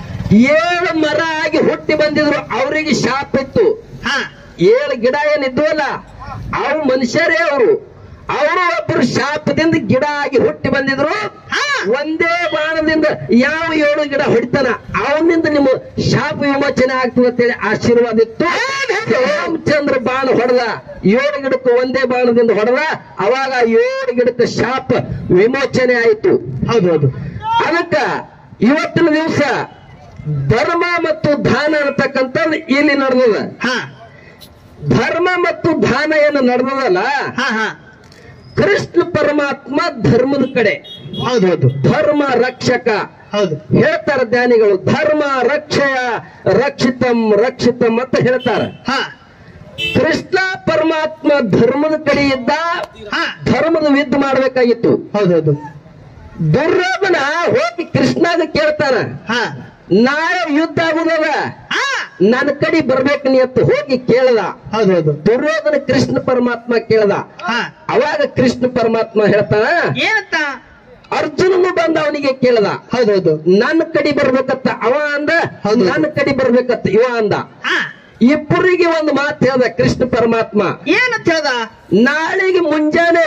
Speaker 1: 7 ಮರ ಆಗಿ ಹುಟ್ಟಿ ಬಂದಿದ್ರು. ಅವರಿಗೆ ಶಾಪ ಇತ್ತು.
Speaker 2: ಹಾ
Speaker 1: 7 ಗಿಡ ಏನಿದ್ವಲ್ಲ ಅವು ಮನುಷ್ಯರೇ ಅವರು. ಅವರು ಒಬ್ಬರು ಶಾಪದಿಂದ ಗಿಡ ಆಗಿ ಹುಟ್ಟಿ ಬಂದಿದ್ರು. ಒಂದೇ ಬಾಣದಿಂದ ಯಾವ 7 ಗಿಡ ಹೊಡಿತಾನ ಅವನಿಂದ ನಿಮ್ಮ ಶಾಪ ವಿಮೋಚನೆ ಆಗ್ತದೆ ಅಂತೇಳಿ ಆಶೀರ್ವಾದ ಇತ್ತು. ರಾಮಚಂದ್ರ ಬಾಣ ಹೊಡೆದ. 7 ಗಿಡಕ್ಕೂ ಒಂದೇ ಬಾಣದಿಂದ ಹೊಡೆದ. ಅವಾಗ 7 ಗಿಡಕ್ಕೆ ಶಾಪ ವಿಮೋಚನೆ ಆಯಿತು.
Speaker 2: ಹೌದೌದು
Speaker 1: ಅದಕ್ಕ ಇವತ್ತಿನ ದಿವಸ ಧರ್ಮ ಮತ್ತು ದಾನ ಅನ್ನತಕ್ಕಂಥದ್ದು ಇಲ್ಲಿ ನಡೆದದ.
Speaker 2: ಹಾ
Speaker 1: ಧರ್ಮ ಮತ್ತು ದಾನ ಏನು ನಡೆದದಲ್ಲ,
Speaker 2: ಹಾ ಹಾ
Speaker 1: ಕೃಷ್ಣ ಪರಮಾತ್ಮ ಧರ್ಮದ ಕಡೆ.
Speaker 2: ಹೌದೌದು
Speaker 1: ಧರ್ಮ ರಕ್ಷಕ
Speaker 2: ಹೌದು
Speaker 1: ಹೇಳ್ತಾರ ಜ್ಞಾನಿಗಳು. ಧರ್ಮ ರಕ್ಷಯ ರಕ್ಷಿತಂ ರಕ್ಷಿತಂ ಅಂತ ಹೇಳ್ತಾರ.
Speaker 2: ಹಾ
Speaker 1: ಕೃಷ್ಣ ಪರಮಾತ್ಮ ಧರ್ಮದ ಕಡೆ ಇದ್ದ.
Speaker 2: ಹಾ
Speaker 1: ಧರ್ಮದ ಯುದ್ಧ ಮಾಡಬೇಕಾಗಿತ್ತು.
Speaker 2: ಹೌದೌದು
Speaker 1: ದುರ್ಯೋಧನ ಹೋಗಿ ಕೃಷ್ಣಾಗ ಕೇಳ್ತಾನ,
Speaker 2: ಹಾ
Speaker 1: ನಾಳೆ ಯುದ್ಧ ಆಗುದದ,
Speaker 2: ಹಾ
Speaker 1: ನನ್ನ ಕಡೆ ಬರ್ಬೇಕು ನೀ ಅಂತ ಹೋಗಿ ಕೇಳ್ದ.
Speaker 2: ಹೌದೌದು
Speaker 1: ದುರ್ಯೋಧನ ಕೃಷ್ಣ ಪರಮಾತ್ಮ ಕೇಳ್ದ.
Speaker 2: ಹಾ
Speaker 1: ಅವಾಗ ಕೃಷ್ಣ ಪರಮಾತ್ಮ ಹೇಳ್ತಾನ,
Speaker 2: ಏನಂತ?
Speaker 1: ಅರ್ಜುನನು ಬಂದ ಅವನಿಗೆ ಕೇಳ್ದ.
Speaker 2: ಹೌದೌದು.
Speaker 1: ನನ್ನ ಕಡೆ ಬರ್ಬೇಕತ್ತ ಅವ ಅಂದ,
Speaker 2: ಹೌದು.
Speaker 1: ನನ್ನ ಕಡೆ ಬರ್ಬೇಕತ್ತ ಇವ ಅಂದ. ಇಬ್ಬರಿಗೆ ಒಂದು ಮಾತು ಹೇಳ್ದ ಕೃಷ್ಣ ಪರಮಾತ್ಮ.
Speaker 2: ಏನಂತ ಹೇಳ್ದ?
Speaker 1: ನಾಳೆಗೆ ಮುಂಜಾನೆ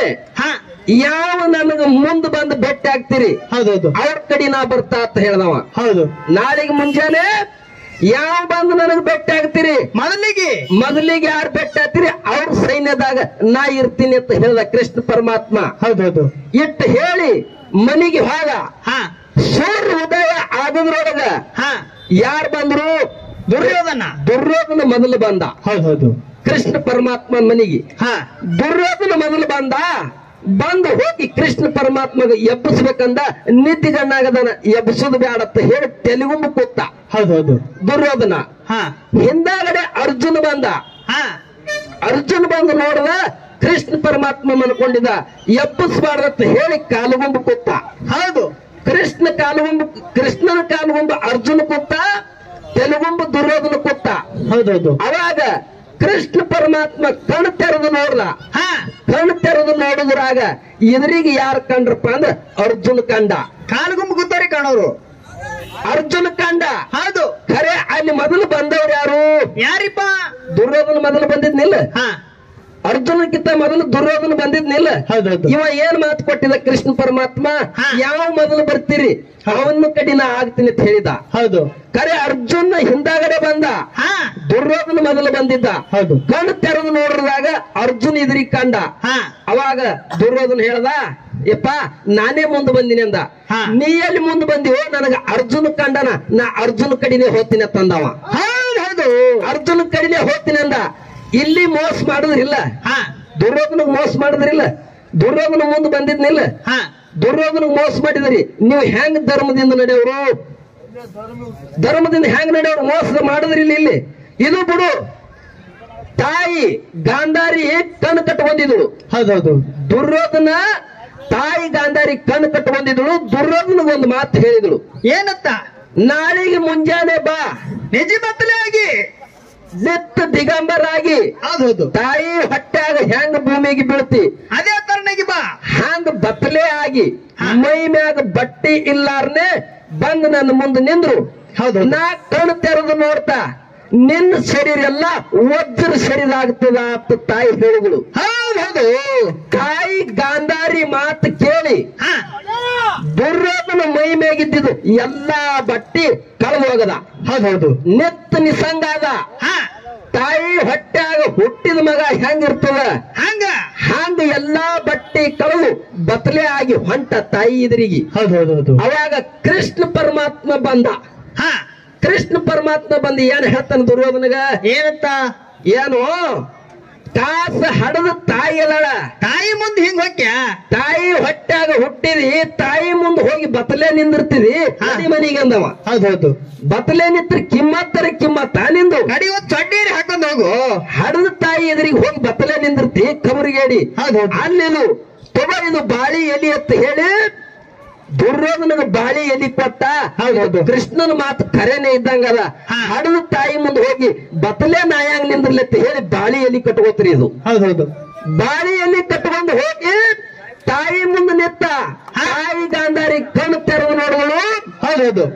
Speaker 1: ಯಾವ ನನಗ ಮುಂದ್ ಬಂದು ಭೇಟಿ ಆಗ್ತೀರಿ
Speaker 2: ಹೌದೌದು
Speaker 1: ಅವ್ರ ಕಡೆ ನಾ ಬರ್ತಾ ಅಂತ ಹೇಳ್ದವ.
Speaker 2: ಹೌದು.
Speaker 1: ನಾಳೆಗೆ ಮುಂಜಾನೆ ಯಾವ ಬಂದು ನನಗ್ ಭೇಟಿ ಆಗ್ತೀರಿ, ಮೊದಲಿಗೆ ಯಾರು ಭೇಟಿ ಆಗ್ತೀರಿ ಅವ್ರ ಸೈನ್ಯದಾಗ ನಾ ಇರ್ತೀನಿ ಅಂತ ಹೇಳ್ದ ಕೃಷ್ಣ ಪರಮಾತ್ಮ.
Speaker 2: ಹೌದೌದು.
Speaker 1: ಇಟ್ಟು ಹೇಳಿ ಮನೆಗೆ ಹೋಗ. ಸೂರ್ಯ ಉದಯ ಆಗೋದ್ರೊಳಗ ಯಾರು ಬಂದ್ರು? ದುರ್ಯೋಧನ ಮೊದಲು ಬಂದ.
Speaker 2: ಹೌದೌದು.
Speaker 1: ಕೃಷ್ಣ ಪರಮಾತ್ಮ ಮನೆಗೆ ದುರ್ಯೋಧನ ಮೊದಲು ಬಂದು ಹೋಗಿ ಕೃಷ್ಣ ಪರಮಾತ್ಮಗೆ ಎಬ್ಬಿಸ್ಬೇಕಂದ ನಿದ್ದಿಗಣ್ಣಾಗದನ ಎಬ್ಬಿಸೋದು ಬ್ಯಾಡತ್ತ ಹೇಳಿ ತೆಲುಗುಂಬ ಕೂತ.
Speaker 2: ಹೌದೌದು.
Speaker 1: ದುರ್ಯೋಧನ ಹಿಂದಾಗಡೆ ಅರ್ಜುನ ಬಂದ. ಅರ್ಜುನ ಬಂದು ನೋಡಿದ ಕೃಷ್ಣ ಪರಮಾತ್ಮ ಅನ್ಕೊಂಡಿದ್ದ ಎಬ್ಬಿಸ್ಬಾರ್ದತ್ತ ಹೇಳಿ ಕಾಲುಗುಂಬ ಕೂತ.
Speaker 2: ಹೌದು.
Speaker 1: ಕೃಷ್ಣನ ಕಾಲುಗುಂಬ ಅರ್ಜುನ ಕೂತ, ತೆಲುಗುಂಬ ದುರ್ಯೋಧನ ಕೂತ.
Speaker 2: ಹೌದೌದು.
Speaker 1: ಅವಾಗ ಕೃಷ್ಣ ಪರಮಾತ್ಮ ಕಣ್ಣು ತೆರೆದು ನೋಡ್ದ. ಕಣ್ಣು ತೆರೆದು ನೋಡಿದ್ರಾಗ ಎದುರಿಗೆ ಯಾರು ಕಂಡ್ರಪ್ಪ ಅಂದ್ರ ಅರ್ಜುನ ಕಂಡ.
Speaker 2: ಕಾಲುಗುಂಬ ಕೂತಾರೆ ಕಾಣೋರು
Speaker 1: ಅರ್ಜುನ ಕಂಡ.
Speaker 2: ಹೌದು.
Speaker 1: ಖರೆ ಅಲ್ಲಿ ಮೊದಲು ಬಂದವ್ರು ಯಾರು?
Speaker 2: ಯಾರಿಪ್ಪ?
Speaker 1: ದುರ್ಯೋಧನ ಮೊದಲು ಬಂದಿದ್ನಿಲ್ಲ, ಅರ್ಜುನಕ್ಕಿಂತ ಮೊದಲು ದುರ್ಯೋಧನ ಬಂದಿದ್ನಿಲ್ಲ.
Speaker 2: ಹೌದೌದು.
Speaker 1: ಇವ ಏನ್ ಮಾತು ಕೊಟ್ಟಿದ ಕೃಷ್ಣ ಪರಮಾತ್ಮ? ಯಾವ ಮೊದಲು ಬರ್ತೀರಿ ಅವನ್ನ ಕಡಿನ ಆಗ್ತೀನಿ ಅಂತ ಹೇಳಿದ.
Speaker 2: ಹೌದು.
Speaker 1: ಖರೆ ಅರ್ಜುನ ಹಿಂದಾಗಡೆ ಬಂದ, ದುರ್ಯೋಧನ ಮೊದಲು ಬಂದಿದ್ದ.
Speaker 2: ಹೌದು.
Speaker 1: ಕಣ್ಣು ತೆರೆದು ನೋಡಿದಾಗ ಅರ್ಜುನ್ ಎದುರಿಗೆ ಕಂಡ. ಅವಾಗ ದುರ್ಯೋಧನ ಹೇಳ್ದ, ಯಪ್ಪ ನಾನೇ ಮುಂದೆ ಬಂದಿನಿ ಅಂದ. ನೀ ಎಲ್ಲಿ ಮುಂದೆ ಬಂದಿವೋ ನನಗ ಅರ್ಜುನ ಕಂಡನ, ನಾ ಅರ್ಜುನ ಕಡಿನೇ ಹೋಗ್ತೀನಿ ಅಂತಂದವ.
Speaker 2: ಹೌದು.
Speaker 1: ಅರ್ಜುನ ಕಡಿನೇ ಹೋಗ್ತೀನಿ ಅಂದ. ಇಲ್ಲಿ ಮೋಸ ಮಾಡುದ್ರಿಲ್ಲ, ದುರ್ಯೋಧನ ಮೋಸ ಮಾಡುದ್ರಿಲ್ಲ. ದುರ್ಯೋಧನ ಮುಂದೆ ಬಂದಿದ್ನಿಲ್ಲ, ದುರ್ಯೋಧನ ಮೋಸ ಮಾಡಿದ್ರಿ. ನೀವು ಹೆಂಗ್ ಧರ್ಮದಿಂದ ನಡೆಯವರು? ಧರ್ಮದಿಂದ ಹೆಂಗ್ ನಡೆಯವರು? ಮೋಸ ಮಾಡಿದ್ರಿಲ್ಲ. ಇಲ್ಲಿ ಇದು ಬಿಡು. ತಾಯಿ ಗಾಂಧಾರಿ ಕಣ್ಣು ಕಟ್ಕೊಂಡಿದ್ಳು.
Speaker 2: ಹೌದೌದು.
Speaker 1: ದುರ್ಯೋಧನ ತಾಯಿ ಗಾಂಧಾರಿ ಕಣ್ಣು ಕಟ್ಕೊಂಡಿದ್ಳು. ದುರ್ಯೋಧನಗೊಂದು ಮಾತು ಹೇಳಿದಳು.
Speaker 2: ಏನತ್ತ?
Speaker 1: ನಾಳೆಗೆ ಮುಂಜಾನೆ ಬಾ,
Speaker 2: ನಿಜ ಬತ್ತಲೆ ಆಗಿ
Speaker 1: ನಿತ್ತ ದಿಗಂಬರಾಗಿ.
Speaker 2: ಹೌದೌದು.
Speaker 1: ತಾಯಿ ಹೊಟ್ಟಾಗ ಹೆಂಗ ಭೂಮಿಗೆ ಬೀಳ್ತಿ
Speaker 2: ಅದೇ ತರನಾಗಿ ಬಾ.
Speaker 1: ಹಂಗ ಬತ್ತಲೆ ಆಗಿ ಮೈ ಮ್ಯಾಗ ಬಟ್ಟೆ ಇಲ್ಲಾರ್ನೆ ಬಂದು ನನ್ನ ಮುಂದೆ ನಿಂದ್ರು.
Speaker 2: ಹೌದು.
Speaker 1: ನಾ ಕಣ್ಣು ತೆರೆದು ನೋಡ್ತಾ ನಿನ್ನ ಶರೀರ ಎಲ್ಲ ವಜ್ರ ಶರೀರ ಆಗ್ತದ ಅಂತ ತಾಯಿ ಹೇಳಿದಳು.
Speaker 2: ಹೌದು.
Speaker 1: ತಾಯಿ ಗಾಂಧಾರಿ ಮಾತು ಕೇಳಿ ದುರ್ಯೋಧನ ಮೈ ಮ್ಯಾಗಿದ್ದಿದ್ದು ಎಲ್ಲಾ ಬಟ್ಟಿ ಕಳೆದು ಹೋಗದ.
Speaker 2: ಹೌದೌದು.
Speaker 1: ನೆತ್ತ ನಿಸಂಗಾದ. ತಾಯಿ ಹೊಟ್ಟ್ಯಾಗ ಹುಟ್ಟಿದ ಮಗ ಹೆಂಗಿರ್ತದ ಹಂಗ ಎಲ್ಲಾ ಬಟ್ಟೆ ಕಳೆದು ಬತ್ತಲೆ ಆಗಿ ಹೊಂಟ ತಾಯಿ ಎದುರಿಗೆ.
Speaker 2: ಹೌದೌದು.
Speaker 1: ಅವಾಗ ಕೃಷ್ಣ ಪರಮಾತ್ಮ ಬಂದ. ಕೃಷ್ಣ ಪರಮಾತ್ಮ ಬಂದು ಏನ್ ಹೇಳ್ತಾನ ದುರ್ಯೋಧನಗ?
Speaker 2: ಏನಂತ?
Speaker 1: ಏನು ಕಾಸ ಹಡದ ತಾಯಿ ಅಲ್ಲ,
Speaker 2: ತಾಯಿ ಮುಂದೆ ಹಿಂಗ್ ಹೋಗ್ಯ.
Speaker 1: ತಾಯಿ ಹೊಟ್ಟ್ಯಾಗ ಹುಟ್ಟಿದಿ, ತಾಯಿ ಮುಂದೆ ಹೋಗಿ ಬತ್ತಲೆ ನಿಂದಿರ್ತಿದಿ ಅಡಿ ಮನಿಗೆ ಅಂದವ.
Speaker 2: ಹೌದೌದು.
Speaker 1: ಬತ್ತಲೆ ನಿಂತ್ರ ಕಿಮ್ಮತ್ತರ ಕಿಮ್ಮತ್ತ ನಿಂದು
Speaker 2: ಕಡಿ ಒಂದು ಚಡ್ಡೀರಿ ಹಾಕೊಂಡ್ ಹೋಗು.
Speaker 1: ಹಡದ ತಾಯಿ ಎದುರಿಗೆ ಹೋಗಿ ಬತ್ತಲೆ ನಿಂದಿರ್ತಿ ಕಬರಿಗೇಡಿ. ಅಲ್ಲಿದು ತಗೋ ಇದು ಬಾಳಿ ಎಲಿ ಅಂತ ಹೇಳಿ ದುರ್ಯೋಧನಗ ಬಾಳಿ ಎಲಿ ಕೊಟ್ಟ.
Speaker 2: ಹೌದೌದು.
Speaker 1: ಕೃಷ್ಣನ ಮಾತು ಕರೆನೇ ಇದ್ದಂಗದ. ಹಡದ ತಾಯಿ ಮುಂದೆ ಹೋಗಿ ಬತ್ತಲೆ ನಾಯಾಂಗ್ ನಿಂದ್ರಲತ್ತ ಹೇಳಿ ಬಾಳಿ ಎಲಿ ಕಟ್ಕೋತ್ರಿ. ಇದು
Speaker 2: ಹೌದೌದು.
Speaker 1: ಬಾಳಿ ಎಲಿ ಕಟ್ಕೊಂಡು ಹೋಗಿ ತಾಯಿ ಮುಂದೆ ನಿತ್ತ. ತಾಯಿ ಗಾಂಧಾರಿ ಕಣ್ಣು ತೆರೆದು ನೋಡಿದಳು.
Speaker 2: ಹೌದೌದು.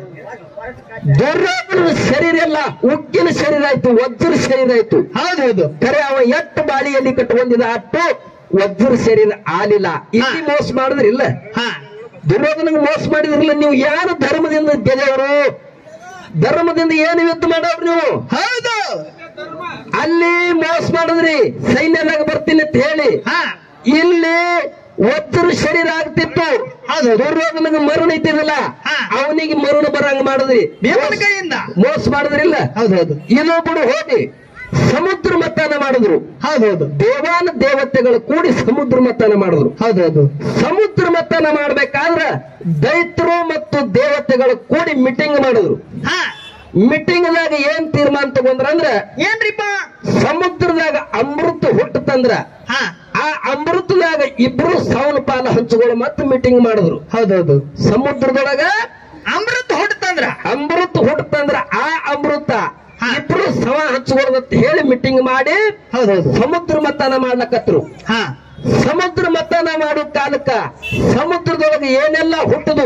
Speaker 1: ದುರ್ಯೋಧನ ಶರೀರ ಎಲ್ಲ ಉಕ್ಕಿನ ಶರೀರ ಆಯ್ತು, ವಜ್ರ ಶರೀರ ಆಯ್ತು.
Speaker 2: ಹೌದೌದು.
Speaker 1: ಖರೆ ಅವ ಎಷ್ಟು ಬಾಳಿಯಲ್ಲಿ ಕಟ್ಕೊಂಡಿದ್ದ ಅಷ್ಟು ವಜ್ರ ಶರೀರ ಆಲಿಲ್ಲ. ಇಲ್ಲಿ ಮೋಸ ಮಾಡಿದ್ರಿಲ್ಲ, ದುರ್ಯೋಧನಿಗೆ ಮೋಸ ಮಾಡಿದ್ರಿಲ್ಲ. ನೀವು ಯಾರು ಧರ್ಮದಿಂದ ಗೆದವರು? ಧರ್ಮದಿಂದ ಏನು ಯುದ್ಧ ಮಾಡೋರು ನೀವು?
Speaker 2: ಹೌದು.
Speaker 1: ಅಲ್ಲಿ ಮೋಸ ಮಾಡಿದ್ರಿ, ಸೈನ್ಯದಾಗ ಬರ್ತೀನಿ ಅಂತ ಹೇಳಿ. ಇಲ್ಲಿ ವಜ್ರ ಶರೀರ ಆಗ್ತಿತ್ತು. ದುರ್ಯೋಧನಿಗೆ ಮರಣ ಇದ್ದಿರಲ್ಲ, ಅವನಿಗೆ ಮರಣ ಬರಂಗ ಮಾಡಿದ್ರಿ,
Speaker 2: ಕೈಯಿಂದ
Speaker 1: ಮೋಸ ಮಾಡಿದ್ರಿಲ್ಲ.
Speaker 2: ಹೌದೌದು.
Speaker 1: ಇದು ಬಿಡು ಹೋಗಿ ಸಮುದ್ರ ಮತನ ಮಾಡಿದ್ರು.
Speaker 2: ಹೌದೌದು.
Speaker 1: ದೇವಾನ ದೇವತೆಗಳು ಕೂಡಿ ಸಮುದ್ರ ಮತನ ಮಾಡಿದ್ರು.
Speaker 2: ಹೌದೌದು.
Speaker 1: ಸಮುದ್ರ ಮತನ ಮಾಡ್ಬೇಕಾದ್ರ ದೈತ್ಯರು ಮತ್ತು ದೇವತೆಗಳು ಕೂಡಿ ಮೀಟಿಂಗ್ ಮಾಡಿದ್ರು. ಮೀಟಿಂಗ್ ದಾಗ ಏನ್ ತೀರ್ಮಾನ ತಗೊಂಡ್ರಂದ್ರ,
Speaker 2: ಏನ್ರಿಪ್ಪ?
Speaker 1: ಸಮುದ್ರದಾಗ ಅಮೃತ ಹುಟ್ಟತಂದ್ರ ಆ ಅಮೃತದಾಗ ಇಬ್ರು ಸವನ ಪಾಲ ಹಂಚುಗಳು ಮತ್ತೆ ಮೀಟಿಂಗ್ ಮಾಡಿದ್ರು.
Speaker 2: ಹೌದೌದು.
Speaker 1: ಸಮುದ್ರದೊಳಗ
Speaker 2: ಅಮೃತ
Speaker 1: ಹುಟ್ಟತಂದ್ರ ಆ ಅಮೃತ ಇಬ್ರು ಸಮ ಹಂಚ್ಕೊಳ್ದಂತ ಹೇಳಿ ಮೀಟಿಂಗ್ ಮಾಡಿ
Speaker 2: ಹೌದೌದು
Speaker 1: ಸಮುದ್ರ ಮತನ ಮಾಡ್ಲಕತ್ರು. ಸಮುದ್ರ ಮತನ ಸ್ನಾನ ಮಾಡೋ ಕಾಲಕ್ಕ ಸಮುದ್ರದೊಳಗೆ ಏನೆಲ್ಲ ಹುಟ್ಟುದು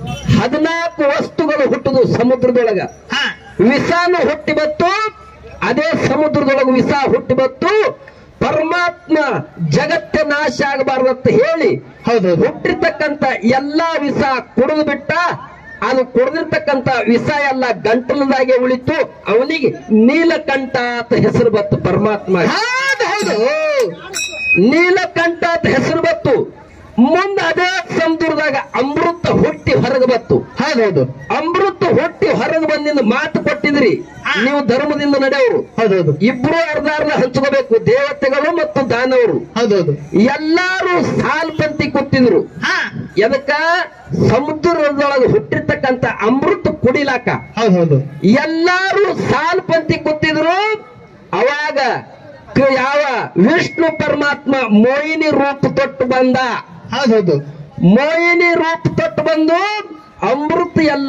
Speaker 1: 14 ವಸ್ತುಗಳು ಹುಟ್ಟುದು ಸಮುದ್ರದೊಳಗ.
Speaker 2: ಹಾ
Speaker 1: ವಿಷಾನು ಹುಟ್ಟಿ ಬತ್ತು, ಅದೇ ಸಮುದ್ರದೊಳಗೆ ವಿಷ ಹುಟ್ಟಿ ಬತ್ತು. ಪರಮಾತ್ಮ ಜಗತ್ತೆ ನಾಶ ಆಗಬಾರ್ದಂತ ಹೇಳಿ
Speaker 2: ಹೌದು
Speaker 1: ಹುಟ್ಟಿರ್ತಕ್ಕಂಥ ಎಲ್ಲಾ ವಿಷ ಕುಡಿದು ಬಿಟ್ಟ. ಅದು ಕುಡಿದಿರ್ತಕ್ಕಂಥ ವಿಷ ಎಲ್ಲ ಗಂಟಲದಾಗೆ ಉಳಿತು. ಅವನಿಗೆ ನೀಲಕಂಠ ಅಂತ ಹೆಸರು ಬತ್ತು. ಪರಮಾತ್ಮ
Speaker 2: ಹೌದು
Speaker 1: ನೀಲಕಂಠ ಅಂತ ಹೆಸರು ಬತ್ತು. ಮುಂದೆ ಅದೇ ಸಮುದ್ರದಾಗ ಅಮೃತ ಹುಟ್ಟಿ ಹೊರಗೆ ಬತ್ತು.
Speaker 2: ಹೌದು
Speaker 1: ಅಮೃತ ಹುಟ್ಟಿ ಹೊರಗೆ ಬಂದಿಂದ ಮಾತು ಕೊಟ್ಟಿದ್ರಿ, ನೀವು ಧರ್ಮದಿಂದ ನಡೆಯವರು.
Speaker 2: ಹೌದು
Speaker 1: ಇಬ್ರು ಅರ್ಧ ಅರ್ಧ ಹಂಚ್ಕೋಬೇಕು, ದೇವತೆಗಳು ಮತ್ತು ದಾನವರು.
Speaker 2: ಹೌದು
Speaker 1: ಎಲ್ಲಾರು ಸಾಲ್ಪಂತಿ ಕೂತಿದ್ರು.
Speaker 2: ಹಾ
Speaker 1: ಎದಕ್ಕ? ಸಮುದ್ರದೊಳಗೆ ಹುಟ್ಟಿರ್ತಕ್ಕಂಥ ಅಮೃತ ಕುಡಿಲಾಕ
Speaker 2: ಹೌದು
Speaker 1: ಎಲ್ಲಾರು ಸಾಲ್ಪಂತಿ ಕೂತಿದ್ರು. ಅವಾಗ ಯಾವ ವಿಷ್ಣು ಪರಮಾತ್ಮ ಮೋಹಿನಿ ರೂಪ ತೊಟ್ಟು ಬಂದ.
Speaker 2: ಹೌದು
Speaker 1: ಮೋಹಿನಿ ರೂಪ ತೊಟ್ಟು ಬಂದು ಅಮೃತ ಎಲ್ಲ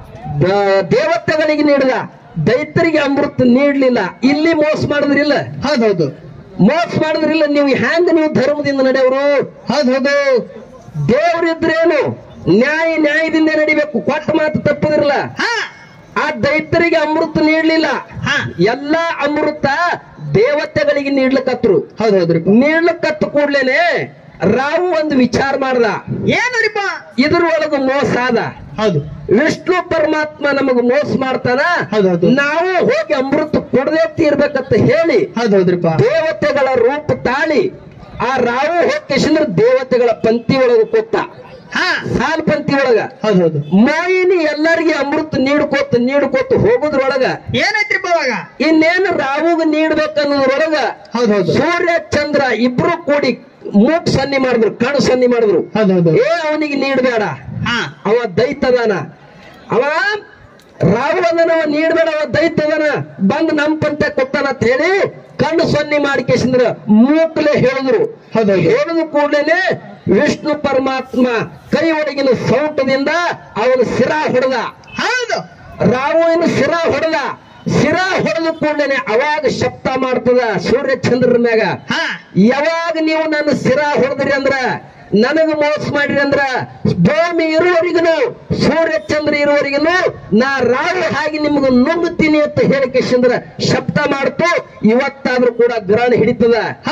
Speaker 1: ದೇವತೆಗಳಿಗೆ ನೀಡಿದ, ದೈತ್ಯರಿಗೆ ಅಮೃತ ನೀಡ್ಲಿಲ್ಲ. ಇಲ್ಲಿ ಮೋಸ ಮಾಡಿದ್ರಿಲ್ಲ,
Speaker 2: ಹೌದು
Speaker 1: ಮೋಸ ಮಾಡಿದ್ರಿಲ್ಲ. ನೀವು ಹ್ಯಾಂಗ ನೀವು ಧರ್ಮದಿಂದ ನಡೆಯವರು?
Speaker 2: ಹೌದು
Speaker 1: ದೇವರಿದ್ರೇನು ನ್ಯಾಯದಿಂದ ನಡಿಬೇಕು. ಕೊಟ್ಟ ಮಾತು ತಪ್ಪದಿರಲ್ಲ.
Speaker 2: ಹಾ
Speaker 1: ಆ ದೈತ್ಯರಿಗೆ ಅಮೃತ ನೀಡ್ಲಿಲ್ಲ.
Speaker 2: ಹಾ
Speaker 1: ಎಲ್ಲಾ ಅಮೃತ ದೇವತೆಗಳಿಗೆ ನೀಡ್ಲಕತ್ರು.
Speaker 2: ಹೌದ್ರಿ
Speaker 1: ನೀಡ್ಲಕತ್ತ ಕೂಡ್ಲೇನೆ ರಾವು ಒಂದು ವಿಚಾರ ಮಾಡ್ದ,
Speaker 2: ಏನ್ರಿಪ್ಪ
Speaker 1: ಇದ್ರೊಳಗ ಮೋಸ ಆದ.
Speaker 2: ಹೌದು
Speaker 1: ವಿಷ್ಣು ಪರಮಾತ್ಮ ನಮಗ ಮೋಸ ಮಾಡ್ತಾನ,
Speaker 2: ಹೌದು
Speaker 1: ನಾವು ಹೋಗಿ ಅಮೃತ ಕೊಡದೇ ತೀರ್ಬೇಕಂತ ಹೇಳಿ
Speaker 2: ಹೌದ್ರಿಪ್ಪ
Speaker 1: ದೇವತೆಗಳ ರೂಪ ತಾಳಿ ಆ ರಾವು ಹೋಗಿ ದೇವತೆಗಳ ಪಂಕ್ತಿ ಒಳಗ ಕೂತ.
Speaker 2: ಹಾ
Speaker 1: ಸಾಲ್ ಪಂಕ್ತಿ ಒಳಗ
Speaker 2: ಹೌದು
Speaker 1: ಮೋಹಿನಿ ಎಲ್ಲರಿಗೆ ಅಮೃತ ನೀಡ್ಕೋತ ಹೋಗೋದ್ರೊಳಗ
Speaker 2: ಏನೈತ್ರಿಪ್ಪ ಅವಾಗ
Speaker 1: ಇನ್ನೇನು ರಾವುಗ ನೀಡ್ಬೇಕನ್ನೋದ್ರೊಳಗ
Speaker 2: ಹೌದು
Speaker 1: ಸೂರ್ಯ ಚಂದ್ರ ಇಬ್ರು ಕೂಡಿ ಮೂಕ್ ಸನ್ನಿ ಮಾಡಿದ್ರು, ಕಣ್ಣು ಸನ್ನಿ ಮಾಡಿದ್ರು.
Speaker 2: ಹೌದು
Speaker 1: ಅವನಿಗೆ ನೀಡ್ಬೇಡ,
Speaker 2: ಹಾ
Speaker 1: ಅವ ದೈತದಾನ. ಅವ ರಾವು ಅದನ ನೀಡ್ಬೇಡ, ಅವ ದೈತದಾನ, ಬಂದ್ ನಮ್ ಪಂಥ ಕೊತ್ತಾನ ಅಂತ ಹೇಳಿ ಕಣ್ಣು ಸನ್ನಿ ಮಾಡಿಕೇಶಂದ್ರ ಮೂಕ್ಲೆ ಹೇಳಿದ್ರು.
Speaker 2: ಹೌದು
Speaker 1: ಹೇಳಿದ ಕೂಡಲೇ ವಿಷ್ಣು ಪರಮಾತ್ಮ ಕೈ ಒಳಗಿನ ಸೌಟದಿಂದ ಅವನು ಶಿರಾ ಹೊಡೆದ.
Speaker 2: ಹೌದು
Speaker 1: ರಾವುವಿನ ಶಿರಾ ಹೊಡೆದ. ಶಿರಾ ಹೊಡೆದ ಕೂಡಲೇ ಅವಾಗ ಶಬ್ದ ಮಾಡ್ತದ ಸೂರ್ಯ ಚಂದ್ರನ ಮ್ಯಾಗ.
Speaker 2: ಹಾ
Speaker 1: ಯಾವಾಗ ನೀವು ನನ್ನ ಶಿರಾ ಹೊಡೆದ್ರಿ ಅಂದ್ರ, ನನಗ ಮೋಸ ಮಾಡಿರಿ ಅಂದ್ರ, ಭೂಮಿ ಇರುವವರಿಗೂ ಸೂರ್ಯ ಚಂದ್ರ ಇರುವವರಿಗೂ ನಾ ರಾವು ಹಾಗೆ ನಿಮ್ಗೆ ನುಂಗುತ್ತೀನಿ ಅಂತ ಹೇಳಿಕೆಶಂದ್ರ ಶಬ್ದ ಮಾಡ್ತು. ಇವತ್ತಾದ್ರೂ ಕೂಡ ಗ್ರಹಣ ಹಿಡಿತದ,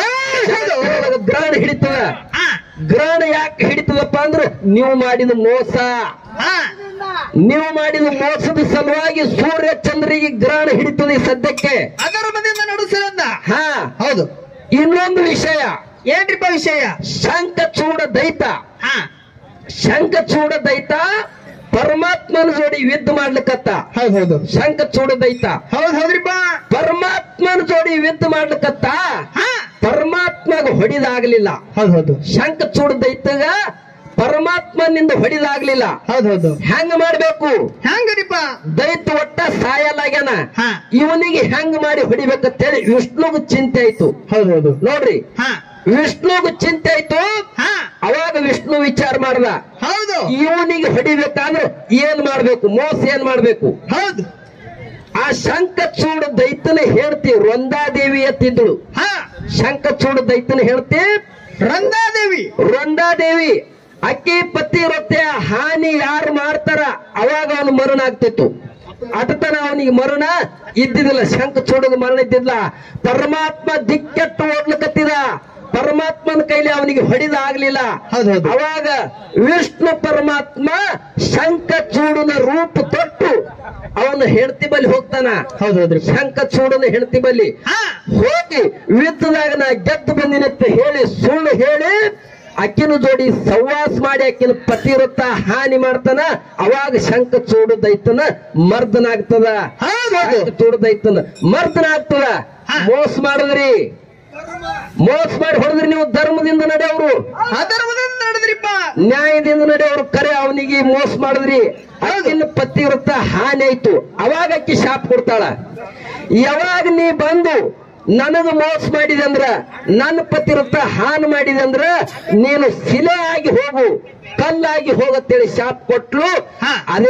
Speaker 1: ಗ್ರಹಣ ಹಿಡಿತದ. ಗ್ರಹಣ ಯಾಕೆ ಹಿಡಿತದಪ್ಪ ಅಂದ್ರ ನೀವು ಮಾಡಿದ ಮೋಸ. ನೀವು ಮಾಡಿದ ಮೋಸದ ಸಲುವಾಗಿ ಸೂರ್ಯ ಚಂದ್ರಿಗೆ ಗ್ರಹಣ ಹಿಡಿತದೆ ಸದ್ಯಕ್ಕೆ.
Speaker 2: ಅದರ ಮನೆಯಿಂದ ನಡೆಸಿದ.
Speaker 1: ಹಾ
Speaker 2: ಹೌದು
Speaker 1: ಇನ್ನೊಂದು ವಿಷಯ
Speaker 2: ಏನ್ರಿಪ್ಪ ವಿಷಯ?
Speaker 1: ಶಂಖಚೂಡ ದೈತ.
Speaker 2: ಹಾ
Speaker 1: ಶಂಖಚೂಡ ದೈತ ಪರಮಾತ್ಮನ ಜೋಡಿ ಯುದ್ಧ ಮಾಡ್ಲಿಕ್ಕತ್ತ.
Speaker 2: ಹೌದು
Speaker 1: ಶಂಖಚೂಡ ದೈತ
Speaker 2: ಹೌದ್ರಿಪ್ಪ
Speaker 1: ಪರಮಾತ್ಮನ ಜೋಡಿ ಯುದ್ಧ ಮಾಡ್ಲಿಕ್ಕತ್ತ.
Speaker 2: ಹಾ
Speaker 1: ಪರಮಾತ್ಮಗ ಹೊಡಿದಾಗ್ಲಿಲ್ಲ.
Speaker 2: ಹೌದು
Speaker 1: ಶಂಖಚೂಡ ದೈತಗ ಪರಮಾತ್ಮನಿಂದ ಹೊಡಿದಾಗ್ಲಿಲ್ಲ.
Speaker 2: ಹೌದು
Speaker 1: ಹೆಂಗ ಮಾಡ್ಬೇಕು?
Speaker 2: ಹೆಂಗರಿಪ್ಪ?
Speaker 1: ದೈತ ಒಟ್ಟ ಸಾಯಲಾಗ್ಯಾನ,
Speaker 2: ಹಾ
Speaker 1: ಇವನಿಗೆ ಹೆಂಗ್ ಮಾಡಿ ಹೊಡಿಬೇಕಂತ ಹೇಳಿ ವಿಷ್ಣುಗೂ ಚಿಂತೆ ಆಯ್ತು.
Speaker 2: ಹೌದು
Speaker 1: ನೋಡ್ರಿ,
Speaker 2: ಹಾ
Speaker 1: ವಿಷ್ಣುಗೂ ಚಿಂತೆ ಆಯ್ತು.
Speaker 2: ಹಾ
Speaker 1: ಅವಾಗ ವಿಷ್ಣು ವಿಚಾರ ಮಾಡ್ದ,
Speaker 2: ಹೌದು
Speaker 1: ಇವನಿಗೆ ಹೊಡಿಬೇಕಾದ್ರೆ ಏನ್ ಮಾಡ್ಬೇಕು, ಮೋಸ ಏನ್ ಮಾಡ್ಬೇಕು?
Speaker 2: ಹೌದು
Speaker 1: ಆ ಶಂಖಚೂಡ ದೈತನ ಹೇಳ್ತಿ ರಂದಾದೇವಿ ಎತ್ತಿದ್ಳು.
Speaker 2: ಹಾ
Speaker 1: ಶಂಖಚೂಡ ದೈತನ ಹೇಳ್ತಿ
Speaker 2: ರಂದಾದೇವಿ.
Speaker 1: ರಂದಾದೇವಿ ಅಕ್ಕಿ ಪತಿ ಇರುತ್ತೆ. ಹಾನಿ ಯಾರು ಮಾಡ್ತಾರ ಅವಾಗ ಅವನು ಮರಣ ಆಗ್ತಿತ್ತು. ಅಟತನ ಅವನಿಗೆ ಮರಣ ಇದ್ದಿದ್ದಿಲ್ಲ. ಶಂಖಚೂಡಗ ಮರಣ ಇದ್ದಿದ್ಲ. ಪರಮಾತ್ಮ ದಿಕ್ಕೆಟ್ಟು ಓಡ್ಲಕತ್ತಿದ. ಪರಮಾತ್ಮನ ಕೈಲಿ ಅವನಿಗೆ ಹೊಡಿದಾಗ್ಲಿಲ್ಲ. ಅವಾಗ ವಿಷ್ಣು ಪರಮಾತ್ಮ ಶಂಖಚೂಡನ ರೂಪ ತೊಟ್ಟು ಅವನ ಹೆಂಡತಿ ಬಲ್ಲಿ ಹೋಗ್ತಾನ. ಶಂಖಚೂಡನ ಹೆಂಡತಿ ಬಲ್ಲಿ ಹೋಗಿ ಯುದ್ಧದಾಗ ನಾ ಗೆದ್ದು ಬಂದಿನಂತ ಹೇಳಿ ಸುಳ್ಳು ಹೇಳಿ ಅಕ್ಕಿನ ಜೋಡಿ ಸವಾಸ ಮಾಡಿ ಅಕ್ಕಿನ ಪತಿವ್ರತ ಹಾನಿ ಮಾಡ್ತಾನ. ಅವಾಗ ಶಂಖಚೂಡ ದೈತನ ಮರ್ದನ ಆಗ್ತದ. ಶಂಖಚೂಡ ದೈತನ ಮರ್ದನ ಆಗ್ತದ. ಮೋಸ ಮಾಡಿದ್ರಿ, ಮೋಸ ಮಾಡಿ ಹೊಡೆದ್ರಿ. ನೀವು ಧರ್ಮದಿಂದ ನಡೆಯವರು,
Speaker 2: ಅಧರ್ಮದಿಂದ ನಡೆದ್ರಿಪ್ಪ.
Speaker 1: ನ್ಯಾಯದಿಂದ ನಡೆಯವರು. ಕರೆ ಅವನಿಗೆ ಮೋಸ ಮಾಡಿದ್ರಿ. ಅಕ್ಕಿನ ಪತಿವ್ರತ ಹಾನಿ ಆಯ್ತು. ಅವಾಗ ಅಕ್ಕಿ ಶಾಪ ಕೊಡ್ತಾಳ. ಯಾವಾಗ ನೀ ಬಂದು ನನಗ ಮೋಸ ಮಾಡಿದೆ ಅಂದ್ರ, ನನ್ನ ಪತಿವ್ರತ ಹಾನಿ ಮಾಡಿದೆ ಅಂದ್ರ ನೀನು ಶಿಲೆ ಆಗಿ ಹೋಗು, ಕಲ್ಲಾಗಿ ಹೋಗತ್ತೇಳಿ ಶಾಪ ಕೊಟ್ಲು. ಅದೇ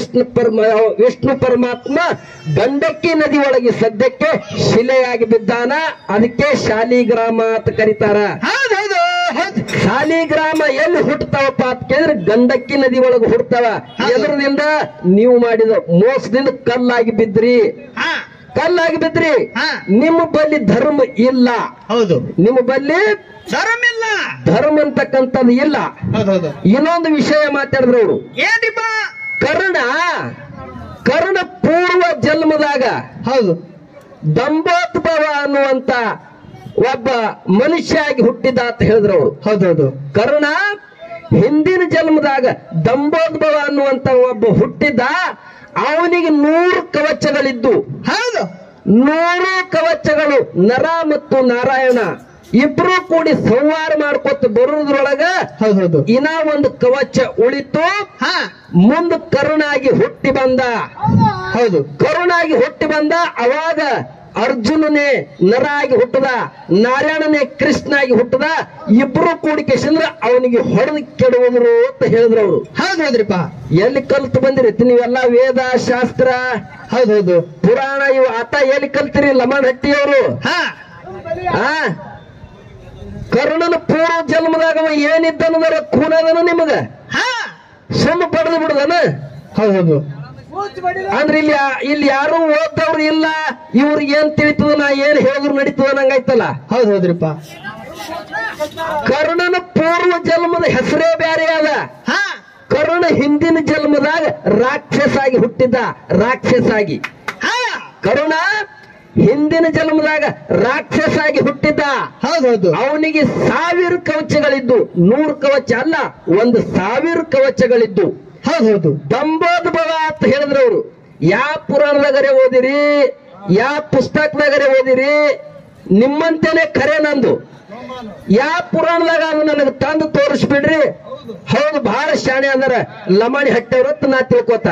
Speaker 1: ವಿಷ್ಣು ಪರಮಾತ್ಮ ಗಂಡಕ್ಕಿ ನದಿ ಒಳಗೆ ಸದ್ಯಕ್ಕೆ ಶಿಲೆಯಾಗಿ ಬಿದ್ದಾನ. ಅದಕ್ಕೆ ಶಾಲಿಗ್ರಾಮ ಅಂತ ಕರೀತಾರ. ಶಾಲಿಗ್ರಾಮ ಎಲ್ಲಿ ಹುಟ್ಟತಾವಪ್ಪ ಅಂತ ಕೇಳಿದ್ರೆ ಗಂಡಕ್ಕಿ ನದಿ ಒಳಗೆ ಹುಟ್ಟತಾವ. ಎದರದಿಂದ ನೀವು ಮಾಡಿದ ಮೋಸದಿಂದ ಕಲ್ಲಾಗಿ ಬಿದ್ರಿ. ನಿಮ್ಮ ಬಲ್ಲಿ ಧರ್ಮ ಇಲ್ಲ.
Speaker 2: ಹೌದು,
Speaker 1: ನಿಮ್ಮ ಬಲ್ಲಿ ಧರ್ಮ ಅಂತಕ್ಕಂಥದ್ದು ಇಲ್ಲ. ಇನ್ನೊಂದು ವಿಷಯ ಮಾತಾಡಿದ್ರು ಅವರು. ಕರ್ಣ ಪೂರ್ವ ಜನ್ಮದಾಗ ದಂಬೋದ್ಭವ ಅನ್ನುವಂತ ಒಬ್ಬ ಮನುಷ್ಯ ಆಗಿ ಹುಟ್ಟಿದ ಅಂತ ಹೇಳಿದ್ರು ಅವರು.
Speaker 2: ಹೌದೌದು.
Speaker 1: ಕರ್ಣ ಹಿಂದಿನ ಜನ್ಮದಾಗ ದಂಬೋದ್ಭವ ಅನ್ನುವಂತ ಒಬ್ಬ ಹುಟ್ಟಿದ್ದ. ಅವನಿಗೆ 100 ಕವಚಗಳಿದ್ದು. 100 ಕವಚಗಳು ನರ ಮತ್ತು ನಾರಾಯಣ ಇಬ್ರು ಕೂಡಿ ಸಂಹಾರ ಮಾಡ್ಕೊತ ಬರುವುದ್ರೊಳಗ ಇನ್ನ ಒಂದು ಕವಚ ಉಳಿತು. ಮುಂದ ಕರುಣಾಗಿ ಹುಟ್ಟಿ ಬಂದ. ಕರುಣಾಗಿ ಹುಟ್ಟಿ ಬಂದ. ಅವಾಗ ಅರ್ಜುನನೇ ನರ ಆಗಿ ಹುಟ್ಟದ, ನಾರಾಯಣನೇ ಕೃಷ್ಣ ಆಗಿ ಹುಟ್ಟದ. ಇಬ್ರು ಕೂಡಿಕೆಸಂದ್ರ ಅವನಿಗೆ ಹೊಡೆದು ಕೆಡುವುದ್ರು ಅಂತ ಹೇಳಿದ್ರು ಅವರು.
Speaker 2: ಹೌದ್ರಿಪ್ಪ.
Speaker 1: ಎಲ್ಲಿ ಕಲ್ತು ಬಂದಿರತ್ತಿ ನೀವೆಲ್ಲ? ವೇದ ಶಾಸ್ತ್ರ,
Speaker 2: ಹೌದೌದು,
Speaker 1: ಪುರಾಣ ಇವು ಆತ ಎಲ್ಲಿ ಕಲ್ತಿರಿ? ಲಮಣಹಟ್ಟಿಯವರು. ಕರ್ಣನ ಪೂರ್ವ ಜನ್ಮದಾಗ ಏನಿದ್ದನಂದ್ರೆ ಕೂನದನ ನಿಮಗ ಸುಮ್ಮ ಪಡೆದು ಬಿಡುದನ.
Speaker 2: ಹೌದು.
Speaker 1: ಅಂದ್ರೆ ಇಲ್ಲಿ ಯಾರು ಓದ್ದವ್ರು ಇಲ್ಲ. ಇವ್ರಿಗೆ ಏನ್ ತಿಳಿತದ, ನಾ ಏನ್ ಹೇಳಿದ್ರು ನಡೀತದ ನಂಗಾಯ್ತಲ್ಲ.
Speaker 2: ಹೌದ್ರಿಪ್ಪ.
Speaker 1: ಕರ್ಣನ ಪೂರ್ವ ಜನ್ಮದ ಹೆಸರೇ ಬೇರೆ ಅದ. ಕರ್ಣ ಹಿಂದಿನ ಜನ್ಮದಾಗ ರಾಕ್ಷಸಾಗಿ ಹುಟ್ಟಿದ್ದ. ರಾಕ್ಷಸಾಗಿ ಕರ್ಣ ಹಿಂದಿನ ಜನ್ಮದಾಗ ರಾಕ್ಷಸಾಗಿ ಹುಟ್ಟಿದ್ದ.
Speaker 2: ಹೌದೌದು.
Speaker 1: ಅವನಿಗೆ 1000 ಕವಚಗಳಿದ್ದು. 100 ಕವಚ ಅಲ್ಲ, 1000 ಕವಚಗಳಿದ್ದು.
Speaker 2: ಹೌದೌದು.
Speaker 1: ದಂಬೋದ್ಭವ ಅಂತ ಹೇಳಿದ್ರು ಅವರು. ಯಾವ ಪುರಾಣದಾಗರೆ ಓದಿರಿ, ಯಾವ ಪುಸ್ತಕದಾಗರೆ ಓದಿರಿ, ನಿಮ್ಮಂತೆನೆ ಖರೆ ನಂದು. ಯಾವ ಪುರಾಣದಾಗ ಅದು ನನಗೆ ತಂದು ತೋರಿಸ್ಬಿಡ್ರಿ. ಹೌದು, ಬಹಳ ಶಾಣೆ ಅಂದ್ರ ಲಮಾಣಿ ಹಟ್ಟವ್ರತ್ ನಾ ತಿಳ್ಕೊತ.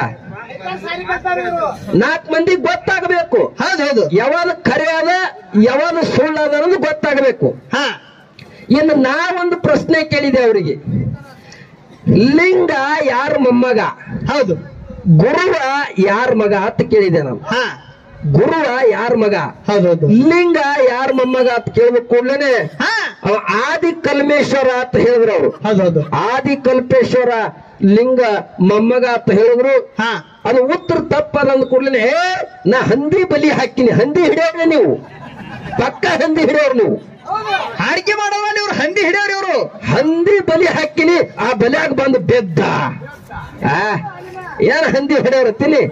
Speaker 1: 4 ಮಂದಿಗೆ ಗೊತ್ತಾಗಬೇಕು.
Speaker 2: ಹೌದೌದು.
Speaker 1: ಯಾವಾಗ ಖರೆ ಅದ, ಯಾವಾಗ ಸುಳ್ಳು ಅದ ಅನ್ನೋದು ಗೊತ್ತಾಗಬೇಕು. ಇನ್ನು ನಾವೊಂದು ಪ್ರಶ್ನೆ ಕೇಳಿದೆ ಅವರಿಗೆ. ಲಿಂಗ ಯಾರ ಮೊಮ್ಮಗ?
Speaker 2: ಹೌದು.
Speaker 1: ಗುರುವ ಯಾರ ಮಗ ಅಂತ ಕೇಳಿದೆ ನಾನು. ಗುರುವ ಯಾರ ಮಗ?
Speaker 2: ಹೌದೌದು.
Speaker 1: ಲಿಂಗ ಯಾರ ಮೊಮ್ಮಗ ಅಂತ ಕೇಳಿದ ಕೂಡಲೇ ಅವ ಆದಿ ಕಲ್ಮೇಶ್ವರ ಅಂತ ಹೇಳಿದ್ರು ಅವರು.
Speaker 2: ಹೌದೌದು.
Speaker 1: ಆದಿ ಕಲ್ಪೇಶ್ವರ ಲಿಂಗ ಮೊಮ್ಮಗ ಅಂತ ಹೇಳಿದ್ರು. ಅದು ಉತ್ತರ ತಪ್ಪದ ಅಂದ ಕೂಡಲೇ ನಾ ಹಂದಿ ಬಲಿ ಹಾಕಿನಿ. ಹಂದಿ ಹಿಡಿಯೋರು ನೀವು, ಪಕ್ಕ ಹಂದಿ ಹಿಡಿಯೋರು ನೀವು.
Speaker 2: ಹಾಡಿಕೆ ಮಾಡೋಲ್ಲ ಇವ್ರು, ಹಂದಿ ಹಿಡಿಯೋರು ಇವರು.
Speaker 1: ಹಂದಿ ಬಲಿ ಹಾಕಿನಿ, ಆ ಬಲಿಯಾಗ ಬಂದು ಬೆದ್ದ. ಏನ್ ಹಂದಿ ಹಿಡಿಯೋರತ್ತೀನಿ?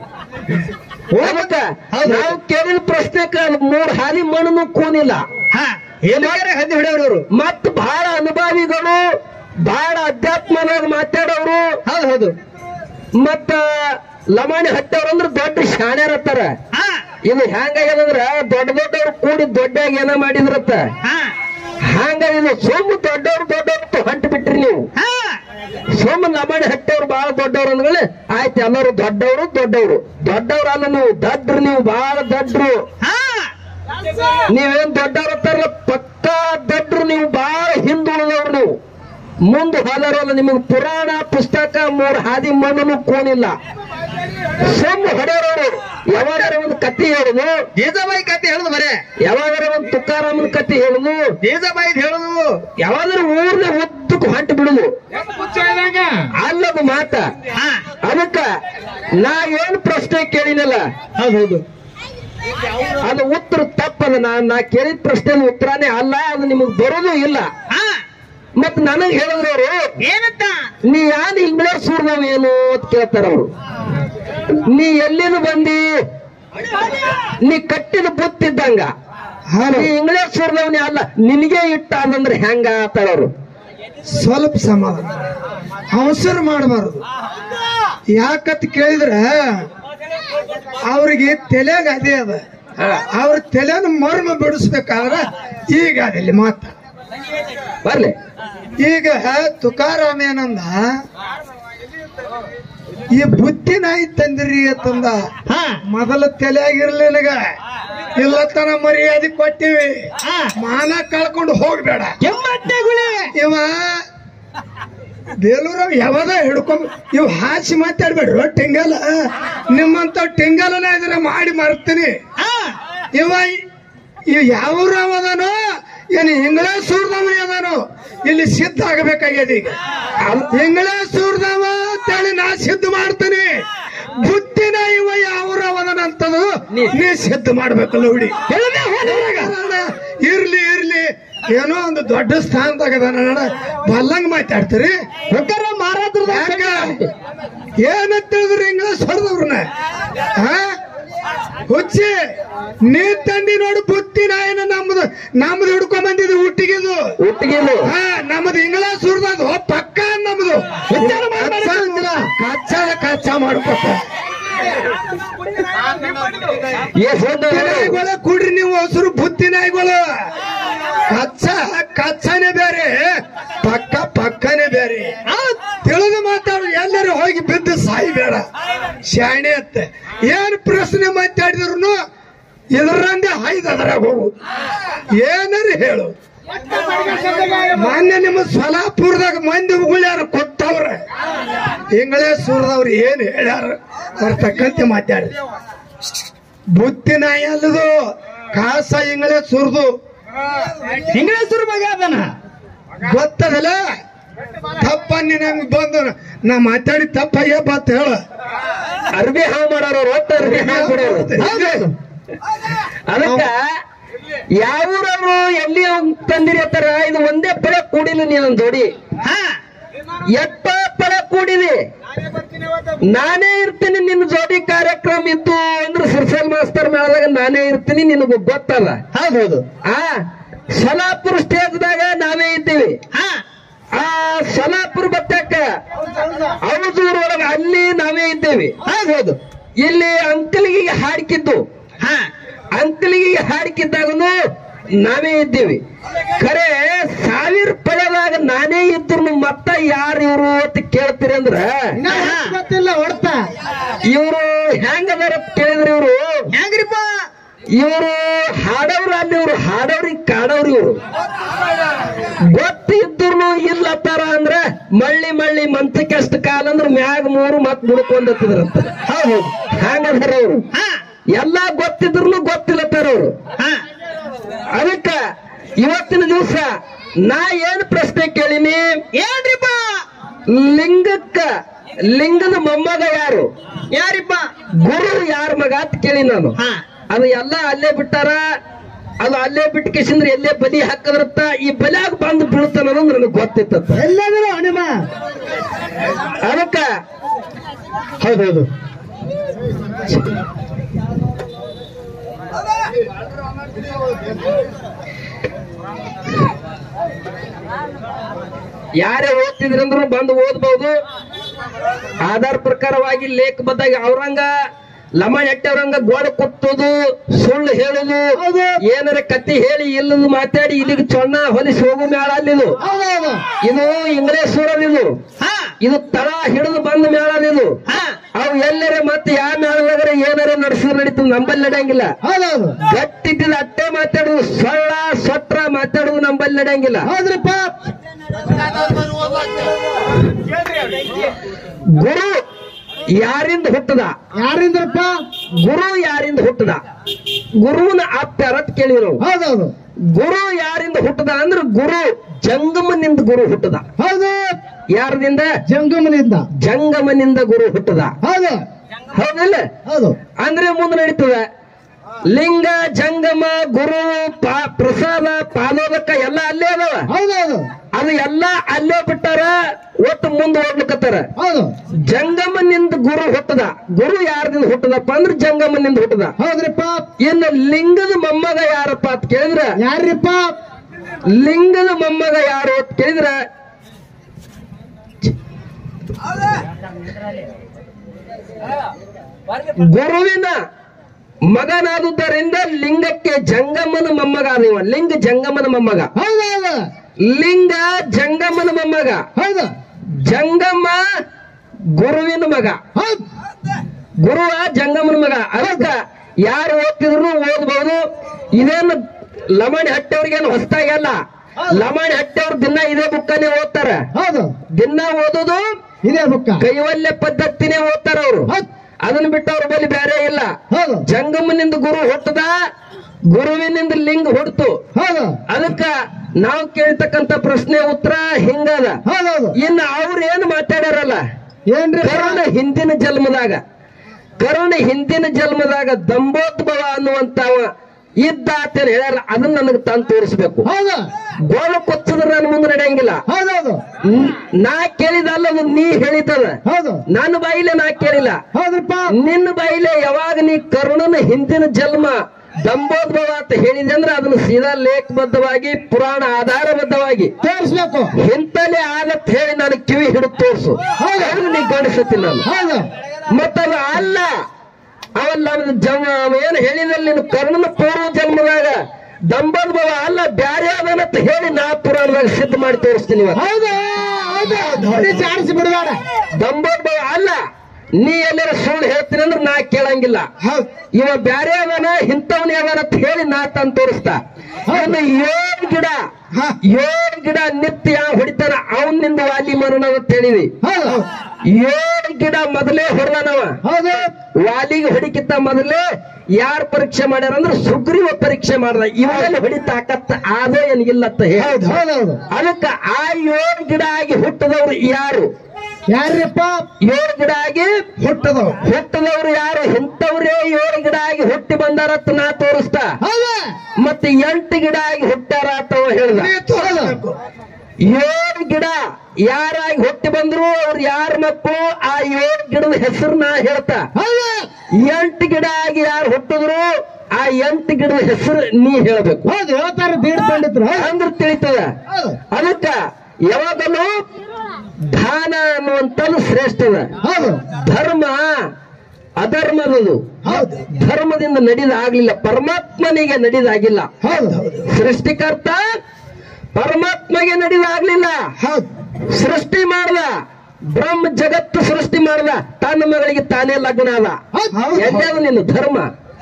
Speaker 1: ನಾವು ಕೇಳಿದ ಪ್ರಶ್ನೆಕ 3 ಹಾದಿ ಮಣ್ಣು ಕೂನಿಲ್ಲ.
Speaker 2: ಹಂದಿ ಹಿಡಿಯೋರು ಇವರು.
Speaker 1: ಮತ್ ಬಹಳ ಅನುಭವಿಗಳು, ಬಹಳ ಅಧ್ಯಾತ್ಮನಾಗ ಮಾತಾಡೋರು.
Speaker 2: ಹೌದು.
Speaker 1: ಮತ್ತ ಲಮಾಣಿ ಹಟ್ಟವ್ರಂದ್ರ ದೊಡ್ಡ ಶಾಣ್ಯಾರತ್ತಾರ. ಇದು ಹೆಂಗಾಗ್ಯದಂದ್ರ ದೊಡ್ಡವ್ರು ಕೂಡಿ ದೊಡ್ಡಾಗಿ ಏನ ಮಾಡಿದ್ರತ್ತ. ಹಂಗ ಇದು ಸೋಮು ದೊಡ್ಡವ್ರು ಹೊಂಟು ಬಿಟ್ರಿ ನೀವು. ಸೋಮ ಲಮಾಣಿ ಹಟ್ಟವ್ರು ಬಹಳ ದೊಡ್ಡವ್ರು ಅಂದ್ಮೇಲೆ ಆಯ್ತು, ಎಲ್ಲರೂ ದೊಡ್ಡವ್ರು ಅಲ್ಲ ನೀವು. ದಡ್ರು ನೀವು, ಬಹಳ ದಡ್ರು. ನೀವೇನ್ ದೊಡ್ಡವ್ರ ಹತ್ತಾರಲ್ಲ, ಪಕ್ಕಾ ದಡ್ರು ನೀವು. ಬಹಳ ಹಿಂದುಳಿದವ್ರು ನೀವು. ಮುಂದೆ ಹೋದರಲ್ಲ, ನಿಮಗೆ ಪುರಾಣ ಪುಸ್ತಕ 3 ಹಾದಿ ಮಣ್ಣು ಕೂನಿಲ್ಲ. ಸೊಮ್ಮ ಹೊಡೆಯವರು ಯಾವಾಗಾರ ಒಂದು ಕತ್ತಿ ಹೇಳುದು,
Speaker 2: ಜೀಜಾಬಾಯಿ ಕತ್ತಿ ಹೇಳುದು ಬರೇ.
Speaker 1: ಯಾವಾಗಾರ ಒಂದು ತುಕಾರಾಮನ ಕತ್ತಿ ಹೇಳುದು,
Speaker 2: ಜೀಜಾಬಾಯಿ ಹೇಳುದು.
Speaker 1: ಯಾವಾಗಾರ ಊರ್ನ ಉದ್ದಕ್ಕೆ ಹೊಂಟು ಬಿಡುದು. ಅಲ್ಲದು ಮಾತ. ಅದಕ್ಕ ನಾ ಏನ್ ಪ್ರಶ್ನೆ ಕೇಳಿನಲ್ಲ,
Speaker 2: ಹೌದು,
Speaker 1: ಅದು ಉತ್ತರ ತಪ್ಪದ. ನಾ ಕೇಳಿದ ಪ್ರಶ್ನೆ ಉತ್ತರನೇ ಅಲ್ಲ, ಅದು ನಿಮಗ್ ಬರೋದು ಇಲ್ಲ. ಮತ್ ನನಗ್ ಹೇಳಿದ್ರವ್ರು
Speaker 2: ಏನಂತ,
Speaker 1: ನೀ ಯಾನ್ ಇಂಗ್ಲಿಷ್ ಸೂರ್ದವ್ ಏನು ಅಂತ ಕೇಳ್ತಾರ ಅವ್ರು. ನೀ ಎಲ್ಲಿಂದ ಬಂದಿ? ನೀ ಕಟ್ಟಿದ ಬುತ್ತಿದ್ದಂಗ. ನೀ ಇಂಗ್ಲಿಷ್ ಸೂರ್ದವ್ನೇ ಅಲ್ಲ, ನಿನಗೆ ಇಟ್ಟ ಅಂದ್ರೆ ಹೆಂಗ ಆತಾಳವ್ರು.
Speaker 2: ಸ್ವಲ್ಪ ಸಮಾಧಾನ, ಅವಸರ ಮಾಡಬಾರದು. ಯಾಕತ್ ಕೇಳಿದ್ರ ಅವ್ರಿಗೆ ತಲೆಗ ಅದೇ ಅದ. ಅವ್ರ ತಲೆನ ಮರ್ಮ ಬಿಡಿಸ್ಬೇಕಾದ್ರ ಈಗ ಅದಲ್ಲಿ ಮಾತ
Speaker 1: ಬರ್ಲಿ.
Speaker 2: ಈಗ ತುಕಾರಾಮ್ ಏನಂದ, ಈ ಬುದ್ಧಿ ನಾಯಿ ತಂದಿರಿ ಅಂತಂದ. ಮೊದಲ ತಲೆಯಾಗಿರ್ಲಿಲ್ಲಗ ಇಲ್ಲತನ ಮರ್ಯಾದೆ ಕೊಟ್ಟಿವಿ, ಮಾನ ಕಳ್ಕೊಂಡು ಹೋಗ್ಬೇಡ. ಇವ ಬೇಲೂರಾವ್ ಯಾವಾಗ ಹಿಡ್ಕೊಂಡ್ ಇವ್ ಹಾಸಿ ಮಾತಾಡ್ಬೇಡ್ರಿ. ಟಿಂಗಲ್ ನಿಮ್ಮಂತ ಟಿಂಗಲನ ಇದ್ರೆ ಮಾಡಿ ಮರ್ತೀನಿ. ಇವ ಯಾವ್ರಾವದನೋ ಏನು ಇಂಗ್ಲೇಷ್ ಸೂರ್ದವನೇ ಅದಾನು ಇಲ್ಲಿ ಸಿದ್ಧ ಆಗಬೇಕಾಗ್ಯದ ಈಗ ಇಂಗ್ಲೇಷ್ ಸೂರ್ದವ ಅಂತೇಳಿ ನಾ ಸಿದ್ಧ ಮಾಡ್ತೇನೆ ಬುದ್ಧಿನ ಇವ ಯಾವ್ರವನಂತದು ನೀ ಸಿದ್ಧ ಮಾಡ್ಬೇಕಲ್ಲ ಹುಡಿ ಇರ್ಲಿ ಇರ್ಲಿ ಏನೋ ಒಂದು ದೊಡ್ಡ ಸ್ಥಾನದಾಗ ಅದಾನ ಬಲ್ಲಂಗ್ ಮಾತಾಡ್ತೀರಿ ಏನಂತ ಹೇಳಿದ್ರಿ ಇಂಗ್ಲೇಷ್ ಹೊಡೆದವ್ರನ್ನ ಹುಚ್ಚಿ ನೀ ತಂದಿ ನೋಡು ಬುತ್ತಿ ನಾಯನ ನಮ್ದು ಹಿಡ್ಕೊಂಡ್ ಬಂದಿದ್ದು ಹುಟ್ಟಿಗೆದು ನಮ್ದು ಇಂಗ್ಲೇಷ್ ಸುರ್ದದು ಪಕ್ಕ ನಮ್ದು ಕಚ್ಚ ಮಾಡ್ಕೊತ ನಾಯಿಗಳು ಕುಡ್ರಿ ನೀವು ಹಸಿರು ಬುತ್ತಿ ನಾಯಿಗಳು ಕಚ್ಚನೆ ಬೇರೆ ಪಕ್ಕನೆ ಬೇರೆ ತಿಳಿದು ಮಾತಾಡು ಎಲ್ಲರೂ ಹೋಗಿ ಬಿದ್ದು ಸಾಯ್ಬೇಡ ಶಾಣೆ ಅಂತ ಏನ್ ಪ್ರಶ್ನೆ ಮಾತಾಡಿದ್ರು ಇದರಂದೇ ಹಾಯ್ದದ್ರಾಗ ಹೋಗು ಏನಾರು ಹೇಳು ಮಾನ್ಯ ನಿಮ್ಮ ಸೊಲಾಪುರದಾಗ ಮಂದಿ ಉಗುಳ್ಯಾರ ಕೊಟ್ಟವ್ರ ಇಂಗ್ಲೇಷ್ ಸೂರ್ದವ್ರು ಏನ್ ಹೇಳ್ಯಾರ ಅವ್ರ ತಕ್ಕಂತೆ ಮಾತಾಡಿ ಬುತ್ತಿ ನಾಯಿ ಅಲ್ಲದು ಕಾಸ ಇಂಗ್ಲೇಷ್ ಸುರ್ದು ಇಂಗ್ಲೇಷ್ ಸುರ್ ಮಗ ಅದನ ಗೊತ್ತದಲ್ಲ ತಪ್ಪನ್ನಿ ನಮ್ಗೆ ಬಂದು ನಾ ಮಾತಾಡಿ ತಪ್ಪಾಗ್ಯ ಬತ್ತ ಹೇಳ
Speaker 1: ಅರ್ಬಿ ಹಾವು ಮಾಡೋರು ಒಟ್ಟು ಅರ್ಬಿ ಹಾವು ಬಿಡೋರು ಅದಕ್ಕ ಯಾವ್ರವ್ರು ಎಲ್ಲಿ ತಂದಿರತ್ತಾರ ಇದು ಒಂದೇ ಪಳ ಕೂಡಿಲ್ಲ ನೀನು ಜೋಡಿ ಎಟ್ಟ ಪಳ ಕೂಡಿದೆ ನಾನೇ ಇರ್ತೀನಿ ನಿನ್ನ ಜೋಡಿ ಕಾರ್ಯಕ್ರಮ ಇತ್ತು ಅಂದ್ರೆ ಸಿರ್ಸಲ್ ಮಾಸ್ತರ್ ಮೇಳದಾಗ ನಾನೇ ಇರ್ತೀನಿ ನಿನಗೂ ಗೊತ್ತಲ್ಲ
Speaker 3: ಹೌದು
Speaker 1: ಸೊಲಾಪುರ ಸ್ಟೇಜ್ದಾಗ ನಾವೇ ಇದ್ದೀವಿ ಆ ಸೊಲಾಪುರ ಬತ್ತಕ್ಕ ಅವಜೂರೊಳಗ ಅಲ್ಲಿ ನಾವೇ ಇದ್ದೇವೆ
Speaker 3: ಹೌದು
Speaker 1: ಇಲ್ಲಿ ಅಂಕಲಿಗೆ ಹಾಡ್ಕಿದ್ದು ಅಂಕಲಿಗೆ ಹಾಡ್ಕಿದ್ದಾಗನು ನಾವೇ ಇದ್ದೀವಿ ಖರೆ 1000 ಪಡೆದಾಗ ನಾನೇ ಇದ್ರು ಮತ್ತ ಯಾರು ಇವ್ರು ಅಂತ ಕೇಳ್ತೀರಿ ಅಂದ್ರ
Speaker 3: ಗೊತ್ತಿಲ್ಲ ಹೊಡ್ತಾ
Speaker 1: ಇವ್ರು ಹೆಂಗದಾರ ಕೇಳಿದ್ರಿ ಇವ್ರು
Speaker 3: ಹೆಂಗ್ರಿಪ್ಪ
Speaker 1: ಇವರು ಹಾಡವ್ರ ಅಲ್ಲಿ ಇವ್ರು ಹಾಡವ್ರಿಗೆ ಕಾಡವ್ರಿ ಇವ್ರು ಗೊತ್ತಿದ್ರು ಇಲ್ಲತ್ತಾರ ಅಂದ್ರ ಮಳ್ಳಿ ಮಂಚಕ್ಕೆಷ್ಟು ಕಾಲ ಅಂದ್ರ ಮ್ಯಾಗ 3 ಮತ್ ಮುಡ್ಕೊಂಡತ್ತಿದ್ರಂತ
Speaker 3: ಹೌದು
Speaker 1: ಹಂಗದಾರ ಅವ್ರು ಎಲ್ಲಾ ಗೊತ್ತಿದ್ರು ಗೊತ್ತಿಲ್ಲತ್ತಾರ ಅವ್ರು ಅದಕ್ಕ ಇವತ್ತಿನ ದಿವಸ ನಾ ಏನ್ ಪ್ರಶ್ನೆ ಕೇಳಿನಿ
Speaker 3: ಏನ್ರಿಪ್ಪ
Speaker 1: ಲಿಂಗದ ಮೊಮ್ಮಗ
Speaker 3: ಯಾರಿಪ್ಪ
Speaker 1: ಗುರು ಯಾರ ಮಗ ಅಂತ ಕೇಳಿ ನಾನು ಅದು ಎಲ್ಲ ಅಲ್ಲೇ ಬಿಟ್ಟಾರ ಅದು ಅಲ್ಲೇ ಬಿಟ್ಟು ಕೇಸಿಂದ್ರೆ ಎಲ್ಲೇ ಬಲಿ ಹಾಕದ್ರತ್ತ ಈ ಬಲಿಯಾಗ ಬಂದು ಬೀಳ್ತಾನಂದ್ರೆ ನನಗೆ ಗೊತ್ತಿತ್ತ
Speaker 3: ಎಲ್ಲಾದ್ರೂ ಹನುಮ
Speaker 1: ಅದಕ್ಕ
Speaker 3: ಹೌದೌದು
Speaker 1: ಯಾರೇ ಓದ್ತಿದ್ರಂದ್ರು ಬಂದು ಓದ್ಬಹುದು ಆಧಾರ್ ಪ್ರಕಾರವಾಗಿ ಲೇಖಬದ್ಧಾಗಿ ಅವ್ರಂಗ ಲಮಣ ಎಟ್ಟವ್ರಂಗ ಗೋಡ ಕೊತ್ತೋದು ಸುಳ್ಳು ಹೇಳುದು ಏನಾರ ಕತ್ತಿ ಹೇಳಿ ಇಲ್ಲದು ಮಾತಾಡಿ ಇಲ್ಲಿಗೆ ಚೊಣ್ಣ ಹೊಲಿಸಿ ಹೋಗು ಮೇಳ ಅಲ್ಲಿದು ಇದು ಇಂಗ್ಲೇಷ್ ಸೂರದಿದು ಇದು ತಳ ಹಿಡಿದು ಬಂದ ಮೇಳ ಇದು ಅವು ಎಲ್ಲರ ಮತ್ತೆ ಯಾವ ಮೇಳದಾಗ್ರೆ ಏನಾರ ನಡೆಸಿದ್ರೆ ನಡೀತದೆ ನಂಬಲ್ಲಿ ನಡೆಯಂಗಿಲ್ಲ ಗಟ್ಟಿದ್ದ ಅಟ್ಟೆ ಮಾತಾಡುದು ಸೊಳ್ಳ ಸೊಟ್ರ ಮಾತಾಡುದು ನಂಬಲ್ಲಿ ನಡೆಯಂಗಿಲ್ಲ
Speaker 3: ಹೌದ್ರಪ್ಪ
Speaker 1: ಗುರು ಯಾರಿಂದ ಹುಟ್ಟದ
Speaker 3: ಯಾರಿಂದ್ರಪ್ಪ
Speaker 1: ಗುರು ಯಾರಿಂದ ಹುಟ್ಟದ ಗುರುವಿನ ಆಪ್ತಾರ ಅಂತ ಕೇಳಿವಿ ನಾವು
Speaker 3: ಹೌದೌದು
Speaker 1: ಗುರು ಯಾರಿಂದ ಹುಟ್ಟದ ಅಂದ್ರೆ ಗುರು ಜಂಗಮನಿಂದ ಗುರು ಹುಟ್ಟದ
Speaker 3: ಹೌದು
Speaker 1: ಯಾರದಿಂದ
Speaker 3: ಜಂಗಮನಿಂದ
Speaker 1: ಗುರು ಹುಟ್ಟದ
Speaker 3: ಹೌದು
Speaker 1: ಹೌದಲ್ಲ
Speaker 3: ಹೌದು
Speaker 1: ಅಂದ್ರೆ ಮುಂದೆ ನಡೀತದ ಲಿಂಗ ಜಂಗಮ ಗುರು ಪ್ರಸಾದ ಪಾದೋದಕ ಎಲ್ಲ ಅಲ್ಲೇ ಅದಾವ
Speaker 3: ಹೌದೌದು
Speaker 1: ಅದು ಎಲ್ಲ ಅಲ್ಲೇ ಬಿಟ್ಟಾರ ಒಟ್ಟು ಮುಂದೆ ಹೋಗ್ಲಿಕ್ಕತ್ತಾರ
Speaker 3: ಹೌದು
Speaker 1: ಜಂಗಮನಿಂದ ಗುರು ಹುಟ್ಟದ ಗುರು ಯಾರದಿಂದ ಹುಟ್ಟದಪ್ಪ ಅಂದ್ರೆ ಜಂಗಮನಿಂದ ಹುಟ್ಟದ
Speaker 3: ಹೌದ್ರಿಪ್ಪ
Speaker 1: ಇನ್ನು ಲಿಂಗದ ಮೊಮ್ಮಗ ಯಾರಪ್ಪ ಅಂತ ಕೇಳಿದ್ರ
Speaker 3: ಯಾರ್ರಿಪ್ಪ
Speaker 1: ಲಿಂಗದ ಮೊಮ್ಮಗ ಯಾರು ಅಂತ ಕೇಳಿದ್ರ ಗುರುವಿನ ಮಗನಾದುದರಿಂದ ಲಿಂಗಕ್ಕೆ ಜಂಗಮನ ಮೊಮ್ಮಗ ಆದಿವ ಲಿಂಗ ಜಂಗಮನ ಮೊಮ್ಮಗ
Speaker 3: ಹೌದೌದು
Speaker 1: ಲಿಂಗ ಜಂಗಮನ ಮೊಮ್ಮಗ
Speaker 3: ಹೌದು
Speaker 1: ಜಂಗಮ ಗುರುವಿನ ಮಗ
Speaker 3: ಹೌದು
Speaker 1: ಗುರುವ ಜಂಗಮನ ಮಗ ಅದಕ್ಕ ಯಾರು ಓದ್ತಿದ್ರು ಓದ್ಬಹುದು ಇದೇನು ಲಮಣಿ ಹಟ್ಟೆವ್ರಿಗೇನು ಹೊಸದಾಗಲ್ಲ ಲಮಣಿ ಹಟ್ಟೆವ್ರು ದಿನ ಇದೇ ಬುಕ್ಕನೇ ಓದ್ತಾರ
Speaker 3: ಹೌದು
Speaker 1: ದಿನ ಓದೋದು
Speaker 3: ಇದೇ ಬುಕ್ಕ
Speaker 1: ಕೈವಲ್ಯ ಪದ್ಧತಿನೇ ಓದ್ತಾರ ಅವರು ಅದನ್ನ ಬಿಟ್ಟು ಅವ್ರ ಬಳಿ ಬೇರೆ ಇಲ್ಲ
Speaker 3: ಹೌದು
Speaker 1: ಜಂಗಮನಿಂದ ಗುರು ಹುಟ್ಟದ ಗುರುವಿನಿಂದ ಲಿಂಗ ಹುಡ್ತು.
Speaker 3: ಹೌದು
Speaker 1: ಅದಕ್ಕ ನಾವು ಕೇಳ್ತಕ್ಕಂತ ಪ್ರಶ್ನೆ ಉತ್ತರ ಹಿಂಗದ.
Speaker 3: ಹೌದೌದು.
Speaker 1: ಇನ್ನು ಅವ್ರು ಏನು ಮಾತಾಡ್ಯಾರಲ್ಲ,
Speaker 3: ಏನ್ರಿ
Speaker 1: ಕರುಣ ಹಿಂದಿನ ಜನ್ಮದಾಗ ದಂಬೋದ್ಭವ ಅನ್ನುವಂತವ ಇದ್ದಾತೇನು ಹೇಳ್ಯಾರ, ಅದನ್ನ ನನಗೆ ತಂದು ತೋರಿಸ್ಬೇಕು.
Speaker 3: ಹೌದು
Speaker 1: ಗೋಳು ಕೊಚ್ಚದ್ರ ನನ್ನ ಮುಂದೆ ನಡೆಯಂಗಿಲ್ಲ.
Speaker 3: ಹೌದೌದು.
Speaker 1: ನಾ ಕೇಳಿದಲ್ಲ, ಅದು ನೀ ಹೇಳಿದ್ದದ.
Speaker 3: ಹೌದು
Speaker 1: ನನ್ನ ಬಾಯಿಲೆ ನಾ ಕೇಳಿಲ್ಲ,
Speaker 3: ಹೌದ್ರಪ್ಪ.
Speaker 1: ನಿನ್ನ ಬಾಯಿಲೆ ಯಾವಾಗ ನೀ ಕರುಣನ ಹಿಂದಿನ ಜನ್ಮ ದಂಬೋದ್ಭವ ಅಂತ ಹೇಳಿದೆ ಅಂದ್ರೆ ಅದನ್ನು ಸೀದಾ ಲೇಖಬದ್ಧವಾಗಿ ಪುರಾಣ ಆಧಾರಬದ್ಧವಾಗಿ
Speaker 3: ತೋರಿಸ್ಬೇಕು.
Speaker 1: ಇಂತಲೇ ಆಗತ್ ಹೇಳಿ ನಾನು ಕಿವಿ ಹಿಡಿದು ತೋರಿಸು, ನೀ ಗಣಿಸುತ್ತೀನಿ ನಾನು.
Speaker 3: ಹೌದು
Speaker 1: ಮತ್ತದು ಅಲ್ಲ, ಅವಲ್ಲ ಏನು ಹೇಳಿದಲ್ಲಿ ನೀನು ಕರ್ಣನ ಪೂರ್ವ ಜನ್ಮದಾಗ ದಂಬೋದ್ಭವ ಅಲ್ಲ ಬ್ಯಾರೆ ಅದನ್ನಂತ ಹೇಳಿ ನಾ ಪುರಾಣದಾಗ ಸಿದ್ಧ ಮಾಡಿ ತೋರಿಸ್ತೀನಿ.
Speaker 3: ಹೌದು ಹೌದು. ಜಾಡಿಸಿ ಬಿಡಬೇಡ.
Speaker 1: ದಂಬೋದ್ಭವ ಅಲ್ಲ, ನೀ ಎಲ್ಲರ ಸುಳ್ಳು ಹೇಳ್ತೀನಿ ಅಂದ್ರೆ ನಾ ಕೇಳಂಗಿಲ್ಲ. ಇವ ಬ್ಯಾರೆ ಅವನ ಇಂಥವನೇ ಅವನ ಅಂತ ಹೇಳಿ ನಾ ತಂದು ತೋರಿಸ್ತಾ. ಇನ್ನು 7 ಗಿಡ ನಿತ್ಯ ಹೊಡಿತಾನ, ಅವನಿಂದ ವಾಲಿ ಮರಣ ಅಂತ ಹೇಳಿವಿ. 7 ಗಿಡ ಮೊದಲೇ ಹೊಡೆದಾನವ.
Speaker 3: ಹೌದು
Speaker 1: ವಾಲಿಗೆ ಹೊಡಿಕಿತ್ತ ಮೊದಲೇ ಯಾರು ಪರೀಕ್ಷೆ ಮಾಡ್ಯಾರ ಅಂದ್ರೆ ಸುಗ್ರೀವ ಪರೀಕ್ಷೆ ಮಾಡ್ದ. ಇವೆಲ್ಲ ಹೊಡಿತಾಕತ್ತ ಆದೇ ಏನಿಲ್ಲತ್ತ ಹೇಳಿ.
Speaker 3: ಹೌದೌದು.
Speaker 1: ಅದಕ್ಕ ಆ 7 ಗಿಡ ಆಗಿ ಹುಟ್ಟದವ್ರು ಯಾರು?
Speaker 3: ಯಾರ್ರಿಪ್ಪ?
Speaker 1: 7 ಗಿಡ ಆಗಿ ಹುಟ್ಟದವ್ರು ಯಾರು? ಇಂಥವ್ರೇ 7 ಗಿಡ ಆಗಿ ಹುಟ್ಟಿ ಬಂದಾರತ್ತ ನಾ ತೋರಿಸ್ತಾ. ಮತ್ತೆ 8 ಗಿಡ ಆಗಿ ಹುಟ್ಟಾರ ಅಥವಾ ಹೇಳ್ದ. 7 ಗಿಡ ಯಾರಾಗಿ ಹುಟ್ಟಿ ಬಂದ್ರು ಅವ್ರು ಯಾರ ಮಕ್ಕಳು, ಆ 7 ಗಿಡದ ಹೆಸರು ನಾ ಹೇಳ್ತಾ. 8 ಗಿಡ ಆಗಿ ಯಾರು ಹುಟ್ಟಿದ್ರು ಆ 8 ಗಿಡದ ಹೆಸರು ನೀ ಹೇಳ್ಬೇಕು.
Speaker 3: ಹೌದು ಹೇಳ್ತಾರೆ ಬೀಡ್ ಪಂಡಿತರು.
Speaker 1: ಅಂದ್ರೆ ತಿಳಿತದ. ಅದಕ್ಕ ಯಾವಾಗಲೂ ದಾನ ಅನ್ನುವಂಥದ್ದು ಶ್ರೇಷ್ಠದ. ಧರ್ಮ ಅಧರ್ಮದದು. ಧರ್ಮದಿಂದ ನಡೆದಾಗ್ಲಿಲ್ಲ, ಪರಮಾತ್ಮನಿಗೆ ನಡೆದಾಗಿಲ್ಲ. ಸೃಷ್ಟಿಕರ್ತ ಪರಮಾತ್ಮಗೆ ನಡೆದಾಗ್ಲಿಲ್ಲ. ಸೃಷ್ಟಿ ಮಾಡ್ದ, ಬ್ರಹ್ಮ ಜಗತ್ತು ಸೃಷ್ಟಿ ಮಾಡ್ದ, ತನ್ನ ಮಗಳಿಗೆ ತಾನೇ ಲಗ್ನ ಅದ. ಎಲ್ಲದು ನಿನ್ನ ಧರ್ಮ.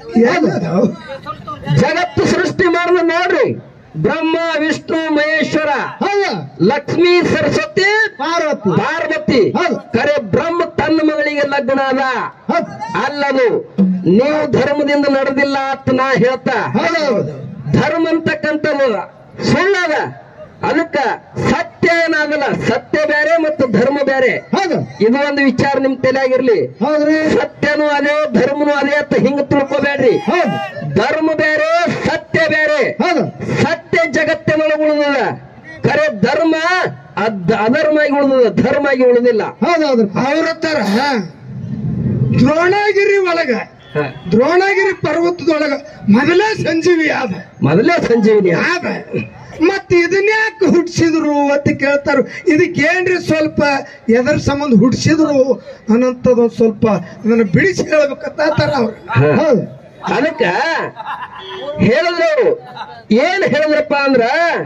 Speaker 1: ಜಗತ್ತು ಸೃಷ್ಟಿ ಮಾಡ್ದ ನೋಡ್ರಿ, ಬ್ರಹ್ಮ ವಿಷ್ಣು ಮಹೇಶ್ವರ, ಲಕ್ಷ್ಮೀ ಸರಸ್ವತಿ ಪಾರ್ವತಿ. ಕರೆ ಬ್ರಹ್ಮ ತನ್ನ ಮಗಳಿಗೆ ಲಗ್ನ ಅದ. ಅಲ್ಲದು ನೀವು ಧರ್ಮದಿಂದ ನಡೆದಿಲ್ಲ ಅಂತ ನಾ ಹೇಳ್ತಾ. ಧರ್ಮ ಅಂತಕ್ಕಂಥದ್ದು ಸುಳ್ಳದ. ಅದಕ್ಕ ಸತ್ಯ ಏನಾಗಲ್ಲ, ಸತ್ಯ ಬೇರೆ ಮತ್ತು ಧರ್ಮ ಬೇರೆ. ಇದು ಒಂದು ವಿಚಾರ ನಿಮ್ ತಲೆಯಾಗಿರ್ಲಿ. ಸತ್ಯನೂ ಅದೇ ಧರ್ಮನೂ ಅದೇ ಅಂತ ಹಿಂಗ ತಿಳ್ಕೋಬೇಡ್ರಿ. ಧರ್ಮ ಬೇರೆ ಸತ್ಯ ಬೇರೆ. ಸತ್ಯ ಜಗತ್ತಿನೊಳಗೆ ಉಳಿದದ, ಖರೆ ಧರ್ಮ ಅಧರ್ಮಾಗಿ ಉಳಿದದ, ಧರ್ಮ ಆಗಿ ಉಳಿದಿಲ್ಲ.
Speaker 2: ಅವ್ರ ತರ ದ್ರೋಣಗಿರಿ ಒಳಗ, ದ್ರೋಣಗಿರಿ ಪರ್ವತದೊಳಗ ಮೊದಲೇ ಸಂಜೀವಿ ಆದ. ಮತ್ ಇದನ್ಯಾಕೆ ಹುಡ್ಸಿದ್ರು ಅಂತ ಕೇಳ್ತಾರ. ಇದಕ್ಕೇನ್ರಿ ಸ್ವಲ್ಪ ಎದರ ಸಂಬಂಧ ಹುಡ್ಸಿದ್ರು ಅನ್ನಂಥದ್ದು ಸ್ವಲ್ಪ ಅದನ್ನ ಬಿಡಿಸಿ ಹೇಳ್ಬೇಕಂತ ಅವ್ರು.
Speaker 1: ಅದಕ್ಕ ಹೇಳಿದ್ರು ಏನ್ ಹೇಳಿದ್ರಪ್ಪ ಅಂದ್ರ,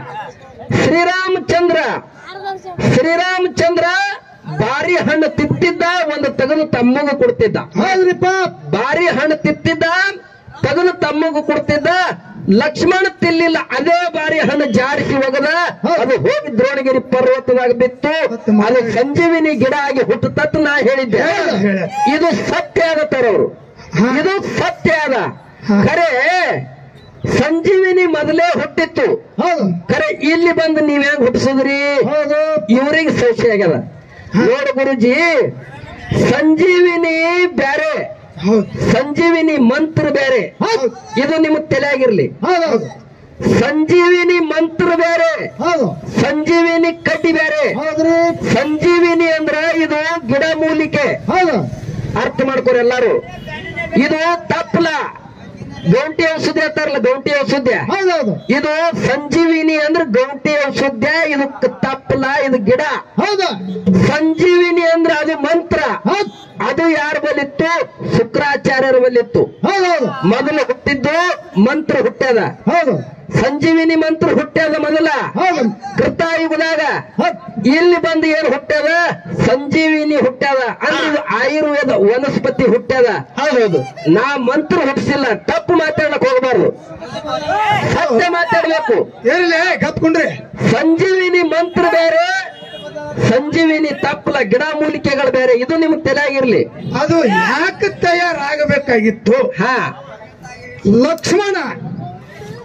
Speaker 1: ಶ್ರೀರಾಮಚಂದ್ರ ಬಾರಿ ಹಣ್ಣು ತಿತ್ತಿದ್ದ, ಒಂದು ತೆಗೆದು ತಮ್ಮಗೂ ಕೊಡ್ತಿದ್ದ. ಬಾರಿ ಹಣ್ಣು ತಿತ್ತಿದ್ದ, ತೆಗೆದು ತಮ್ಮಗೂ ಕೊಡ್ತಿದ್ದ. ಲಕ್ಷ್ಮಣ ತಿನ್ಲಿಲ್ಲ, ಅದೇ ಬಾರಿ ಹಣ್ಣು ಜಾರಿಸಿ ಹೋಗದ, ಅದು ಹೋಗಿ ದ್ರೋಣಗಿರಿ ಪರ್ವತದಾಗ ಬಿತ್ತು. ಅದು ಸಂಜೀವಿನಿ ಗಿಡ ಆಗಿ ಹುಟ್ಟುತ್ತ ನಾ ಹೇಳಿದ್ದೆ. ಇದು ಸತ್ಯ ಆಗತ್ತಾರ ಅವರು, ಇದು ಸತ್ಯ ಅದ. ಖರೆ ಸಂಜೀವಿನಿ ಮೊದಲೇ ಹುಟ್ಟಿತ್ತು. ಖರೆ ಇಲ್ಲಿ ಬಂದು ನೀವ್ ಹೆಂಗ್ ಹುಟ್ಟಿಸಿದ್ರಿ? ಇವ್ರಿಗೆ ಸಂಶಯ ಆಗ್ಯದ. ನೋಡು ಗುರುಜಿ, ಸಂಜೀವಿನಿ ಬೇರೆ, ಸಂಜೀವಿನಿ ಮಂತ್ರ ಬೇರೆ. ಇದು ನಿಮಗ್ ತಲೆಯಾಗಿರ್ಲಿ. ಸಂಜೀವಿನಿ ಮಂತ್ರ ಬೇರೆ, ಸಂಜೀವಿನಿ ಕಡ್ಡಿ ಬೇರೆ. ಸಂಜೀವಿನಿ ಅಂದ್ರ ಇದು ಗಿಡ ಮೂಲಿಕೆ, ಅರ್ಥ ಮಾಡ್ಕೊರಿ ಎಲ್ಲಾರು. ಇದು ತಪ್ಪಲ, ಗೌಂಟಿ ಔಷಧಿ ಅಂತಾರಲ್ಲ, ಗೌಂಟಿ ಔಷಧ್ಯ. ಇದು ಸಂಜೀವಿನಿ ಅಂದ್ರೆ ಗೌಂಟಿ ಔಷಧ್ಯ, ಇದು ತಪ್ಪಲ, ಇದು ಗಿಡ. ಸಂಜೀವಿನಿ ಅಂದ್ರೆ ಅದು ಮಂತ್ರ. ಅದು ಯಾರ ಬಲ್ಲಿತ್ತು? ಶುಕ್ರಾಚಾರ್ಯರ ಬಲ್ಲಿತ್ತು. ಮೊದಲು ಹುಟ್ಟಿದ್ದು ಮಂತ್ರ ಹುಟ್ಟ್ಯದ. ಸಂಜೀವಿನಿ ಮಂತ್ರ ಹುಟ್ಟ್ಯದ ಮೊದಲ ಕೃತಾಯುಗದಾಗ. ಇಲ್ಲಿ ಬಂದು ಏನು ಹುಟ್ಟ್ಯದ? ಸಂಜೀವಿನಿ ಹುಟ್ಟ್ಯದ. ಅಂದ್ರೆ ಇದು ಆಯುರ್ವೇದ ವನಸ್ಪತಿ ಹುಟ್ಟ್ಯದ. ಹೌದು, ನಾ ಮಂತ್ರ ಹುಟ್ಟಿಸಿಲ್ಲ. ತಪ್ಪು ಮಾತಾಡಕ್ ಹೋಗಬಾರ್ದು, ಸತ್ಯ ಮಾತಾಡ್ಬೇಕು.
Speaker 2: ಗಪ್ಕೊಂಡ್ರಿ.
Speaker 1: ಸಂಜೀವಿನಿ ಮಂತ್ರ ಬೇರೆ, ಸಂಜೀವಿನಿ ತಪ್ಪಲ ಗಿಡ ಮೂಲಿಕೆಗಳು ಬೇರೆ. ಇದು ನಿಮ್ಗೆ ತಲೆಯಾಗಿರ್ಲಿ.
Speaker 2: ಅದು ಯಾಕೆ ತಯಾರಾಗಬೇಕಾಗಿತ್ತು?
Speaker 1: ಲಕ್ಷ್ಮಣ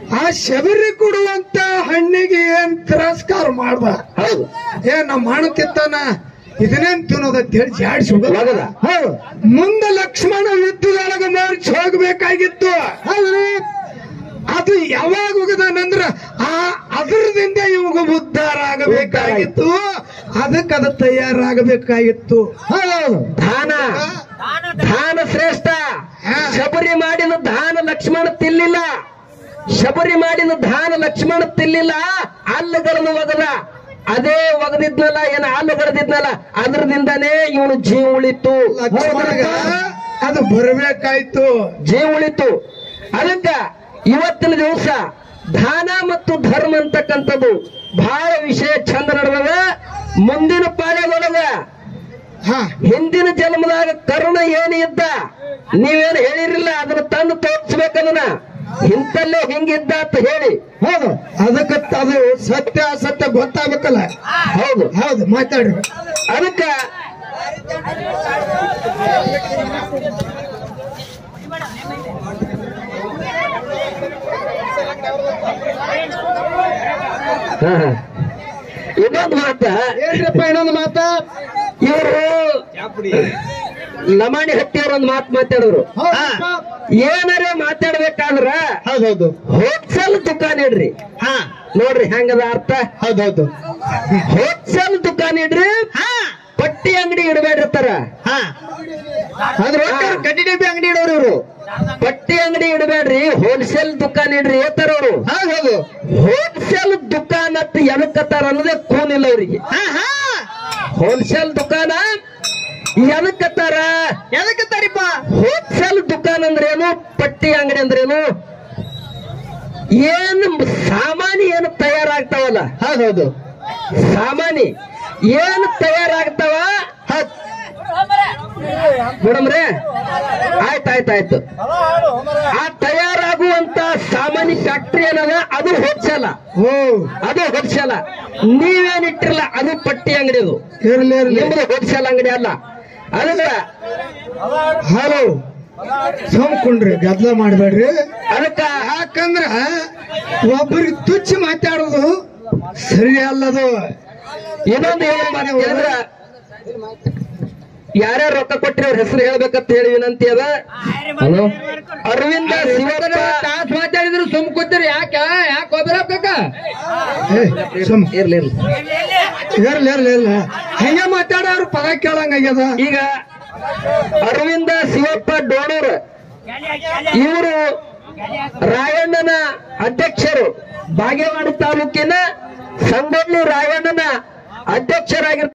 Speaker 2: ಆ ಶಬರಿ ಕೊಡುವಂತ ಹಣ್ಣಿಗೆ ಏನ್ ತಿರಸ್ಕಾರ ಮಾಡ್ದ.
Speaker 1: ಹೌದು
Speaker 2: ನಮ್ಮ ಮಾಣ ತಿತ್ತಾನ ಇದನ್ನೇನ್ ತಿನ್ನೋದಂತ ಹೇಳಿ ಜಾಡಿಸಿ
Speaker 1: ಹೋಗದ.
Speaker 2: ಹೌದು. ಮುಂದೆ ಲಕ್ಷ್ಮಣ ಯುದ್ಧದೊಳಗ ಮರ್ಚ್ ಹೋಗ್ಬೇಕಾಗಿತ್ತು.
Speaker 3: ಹೌದ್ರಿ
Speaker 2: ಅದು ಯಾವಾಗ ಹೋಗದಾನಂದ್ರ ಅದರದಿಂದ ಇವಾಗ ಉದ್ಧಾರ ಆಗಬೇಕಾಗಿತ್ತು. ಅದಕ್ಕೆ ಅದು ತಯಾರಾಗಬೇಕಾಗಿತ್ತು.
Speaker 3: ಹೌದೌದು
Speaker 1: ದಾನ ಶ್ರೇಷ್ಠ. ಶಬರಿ ಮಾಡಿದ ದಾನ ಲಕ್ಷ್ಮಣ ತಿನ್ಲಿಲ್ಲ. ಶಬರಿ ಮಾಡಿದ ದಾನ ಲಕ್ಷ್ಮಣ ತಿನ್ಲಿಲ್ಲ. ಹಲ್ಲುಗಳನ್ನು ಒಗದ. ಅದೇ ಒಗದಿದ್ನಲ್ಲ ಏನ ಹಲ್ಲು ಗಡದಿದ್ನಲ್ಲ ಅದ್ರದಿಂದಾನೇ ಇವನು ಜೀವ ಉಳಿತು.
Speaker 2: ಲಕ್ಷ್ಮಣಗ ಅದು ಬರಬೇಕಾಯ್ತು,
Speaker 1: ಜೀವ ಉಳಿತು. ಅದಕ್ಕ ಇವತ್ತಿನ ದಿವಸ ದಾನ ಮತ್ತು ಧರ್ಮ ಅಂತಕ್ಕಂಥದ್ದು ಬಹಳ ವಿಷಯ ಚಂದ ನಡೆದದ. ಮುಂದಿನ ಪಾಳ್ಯದೊಳಗ ಹಿಂದಿನ ಜನ್ಮದಾಗ ಕರುಣ ಏನು ಇದ್ದ ನೀವೇನು ಹೇಳಿರಿಲ್ಲ, ಅದನ್ನ ತಂದು ತೋರಿಸ್ಬೇಕದನ್ನ. ಇಂತಲ್ಲೇ ಹಿಂಗಿದ್ದ ಅಂತ ಹೇಳಿ.
Speaker 2: ಹೌದು. ಅದಕ್ಕೆ ಅದು ಸತ್ಯ ಅಸತ್ಯ ಗೊತ್ತಾಗಬೇಕಲ್ಲ.
Speaker 1: ಹೌದು
Speaker 2: ಹೌದು ಮಾತಾಡ್ರಿ.
Speaker 1: ಅದಕ್ಕ ಇನ್ನೊಂದು ಮಾತ
Speaker 3: ಏನ್ರಪ್ಪ ಇನ್ನೊಂದು ಮಾತ
Speaker 1: ಇವರು ಲಮಾಣಿ ಹಟ್ಟಿಯವ್ರ ಒಂದು ಮಾತು ಮಾತಾಡಿದ್ರು. ಏನಾರೇ ಮಾತಾಡ್ಬೇಕಾದ್ರ
Speaker 3: ಹೌದೌದು
Speaker 1: ಹೋಲ್ಸೇಲ್ ದುಕಾನ್ ಇಡ್ರಿ. ನೋಡ್ರಿ ಹೆಂಗದ ಅರ್ಥ.
Speaker 3: ಹೌದೌದು
Speaker 1: ಹೋಲ್ಸೇಲ್ ದುಕಾನ್ ಇಡ್ರಿ, ಪಟ್ಟಿ ಅಂಗಡಿ ಇಡಬೇಡಿರ್ತಾರ.
Speaker 3: ಅದ್ರ ಕಡ್ಡಿ ಡಬ್ಬಿ ಅಂಗಡಿ ಇಡೋರು ಇವರು.
Speaker 1: ಪಟ್ಟಿ ಅಂಗಡಿ ಇಡಬೇಡ್ರಿ, ಹೋಲ್ಸೇಲ್ ದುಕಾನ್ ಇಡ್ರಿ ಏತಾರ ಅವರು.
Speaker 3: ಹೌದು
Speaker 1: ಹೋಲ್ಸೇಲ್ ದುಕಾನ್ ಅಂತ ಎದಕ್ಕತ್ತಾರ ಅನ್ನೋದೇ ಕೂನಿಲ್ಲ ಅವ್ರಿಗೆ. ಹೋಲ್ಸೇಲ್ ದುಕಾನ ಎದಕ್ಕತ್ತಾರ?
Speaker 3: ಎದಕ್ಕತ್ತಾರಿಪ್ಪ?
Speaker 1: ಹೋಲ್ಸೇಲ್ ದುಕಾನ್ ಅಂದ್ರೇನು, ಪಟ್ಟಿ ಅಂಗಡಿ ಅಂದ್ರೇನು, ಏನು ಸಾಮಾನಿ ಏನು ತಯಾರಾಗ್ತಾವಲ್ಲ.
Speaker 3: ಹೌದೌದು
Speaker 1: ಸಾಮಾನಿ ಏನು ತಯಾರಾಗ್ತಾವ ಮೇಡಮ್ರೆ, ಆಯ್ತಾಯ್ತಾಯ್ತು. ಆ ತಯಾರಾಗುವಂತ ಸಾಮಾನ್ಯ ಫ್ಯಾಕ್ಟ್ರಿ ಏನದ ಅದು ಹೋಲ್ಸೇಲ. ಅದು ಹೋಲ್ಸೇಲ. ನೀವೇನಿಟ್ಟಿರಲ್ಲ ಅದು ಪಟ್ಟಿ ಅಂಗಡಿ. ಅದು ನಿಮ್ದು ಹೋಲ್ಸೇಲ್ ಅಂಗಡಿ ಅಲ್ಲ. ಅದಕ್ಕ
Speaker 2: ಹಲೋ ಸೋಮ್ಕೊಂಡ್ರಿ, ಗದ್ದಲ ಮಾಡ್ಬೇಡ್ರಿ.
Speaker 1: ಅದಕ್ಕ
Speaker 2: ಯಾಕಂದ್ರ ಒಬ್ಬರಿಗೆ ತುಚ್ಚಿ ಮಾತಾಡೋದು ಸರಿ ಅಲ್ಲದು.
Speaker 1: ಇನ್ನೊಂದು ಹೇಳಿದ್ರ ಯಾರ್ಯಾರು ರೊಕ್ಕ ಕೊಟ್ಟಿರಿ ಅವ್ರ ಹೆಸರು ಹೇಳ್ಬೇಕಂತ ಹೇಳಿ ವಿನಂತಿ ಅದ. ಹಲೋ ಅರವಿಂದ ಶಿವಪ್ಪ
Speaker 3: ತಾಸ್ ಮಾತಾಡಿದ್ರು ಸುಮ್ ಕೂತಿರಿ. ಯಾಕೆ ಒಬ್ಬರ
Speaker 1: ಇರ್ಲಿ
Speaker 2: ಇರ್ಲಿ ಹಂಗೆ ಮಾತಾಡೋರು ಪದ ಕೇಳಂಗಾಗ್ಯದ.
Speaker 1: ಈಗ ಅರವಿಂದ ಶಿವಪ್ಪ ಡೋಣೂರ್ ಇವರು ರಾಯಣ್ಣನ ಅಧ್ಯಕ್ಷರು. ಬಾಗೇವಾಡಿ ತಾಲೂಕಿನ ಸಂಗೊಳ್ಳಿ ರಾಯಣ್ಣನ ಅಧ್ಯಕ್ಷರಾಗಿರ್ತಾರೆ.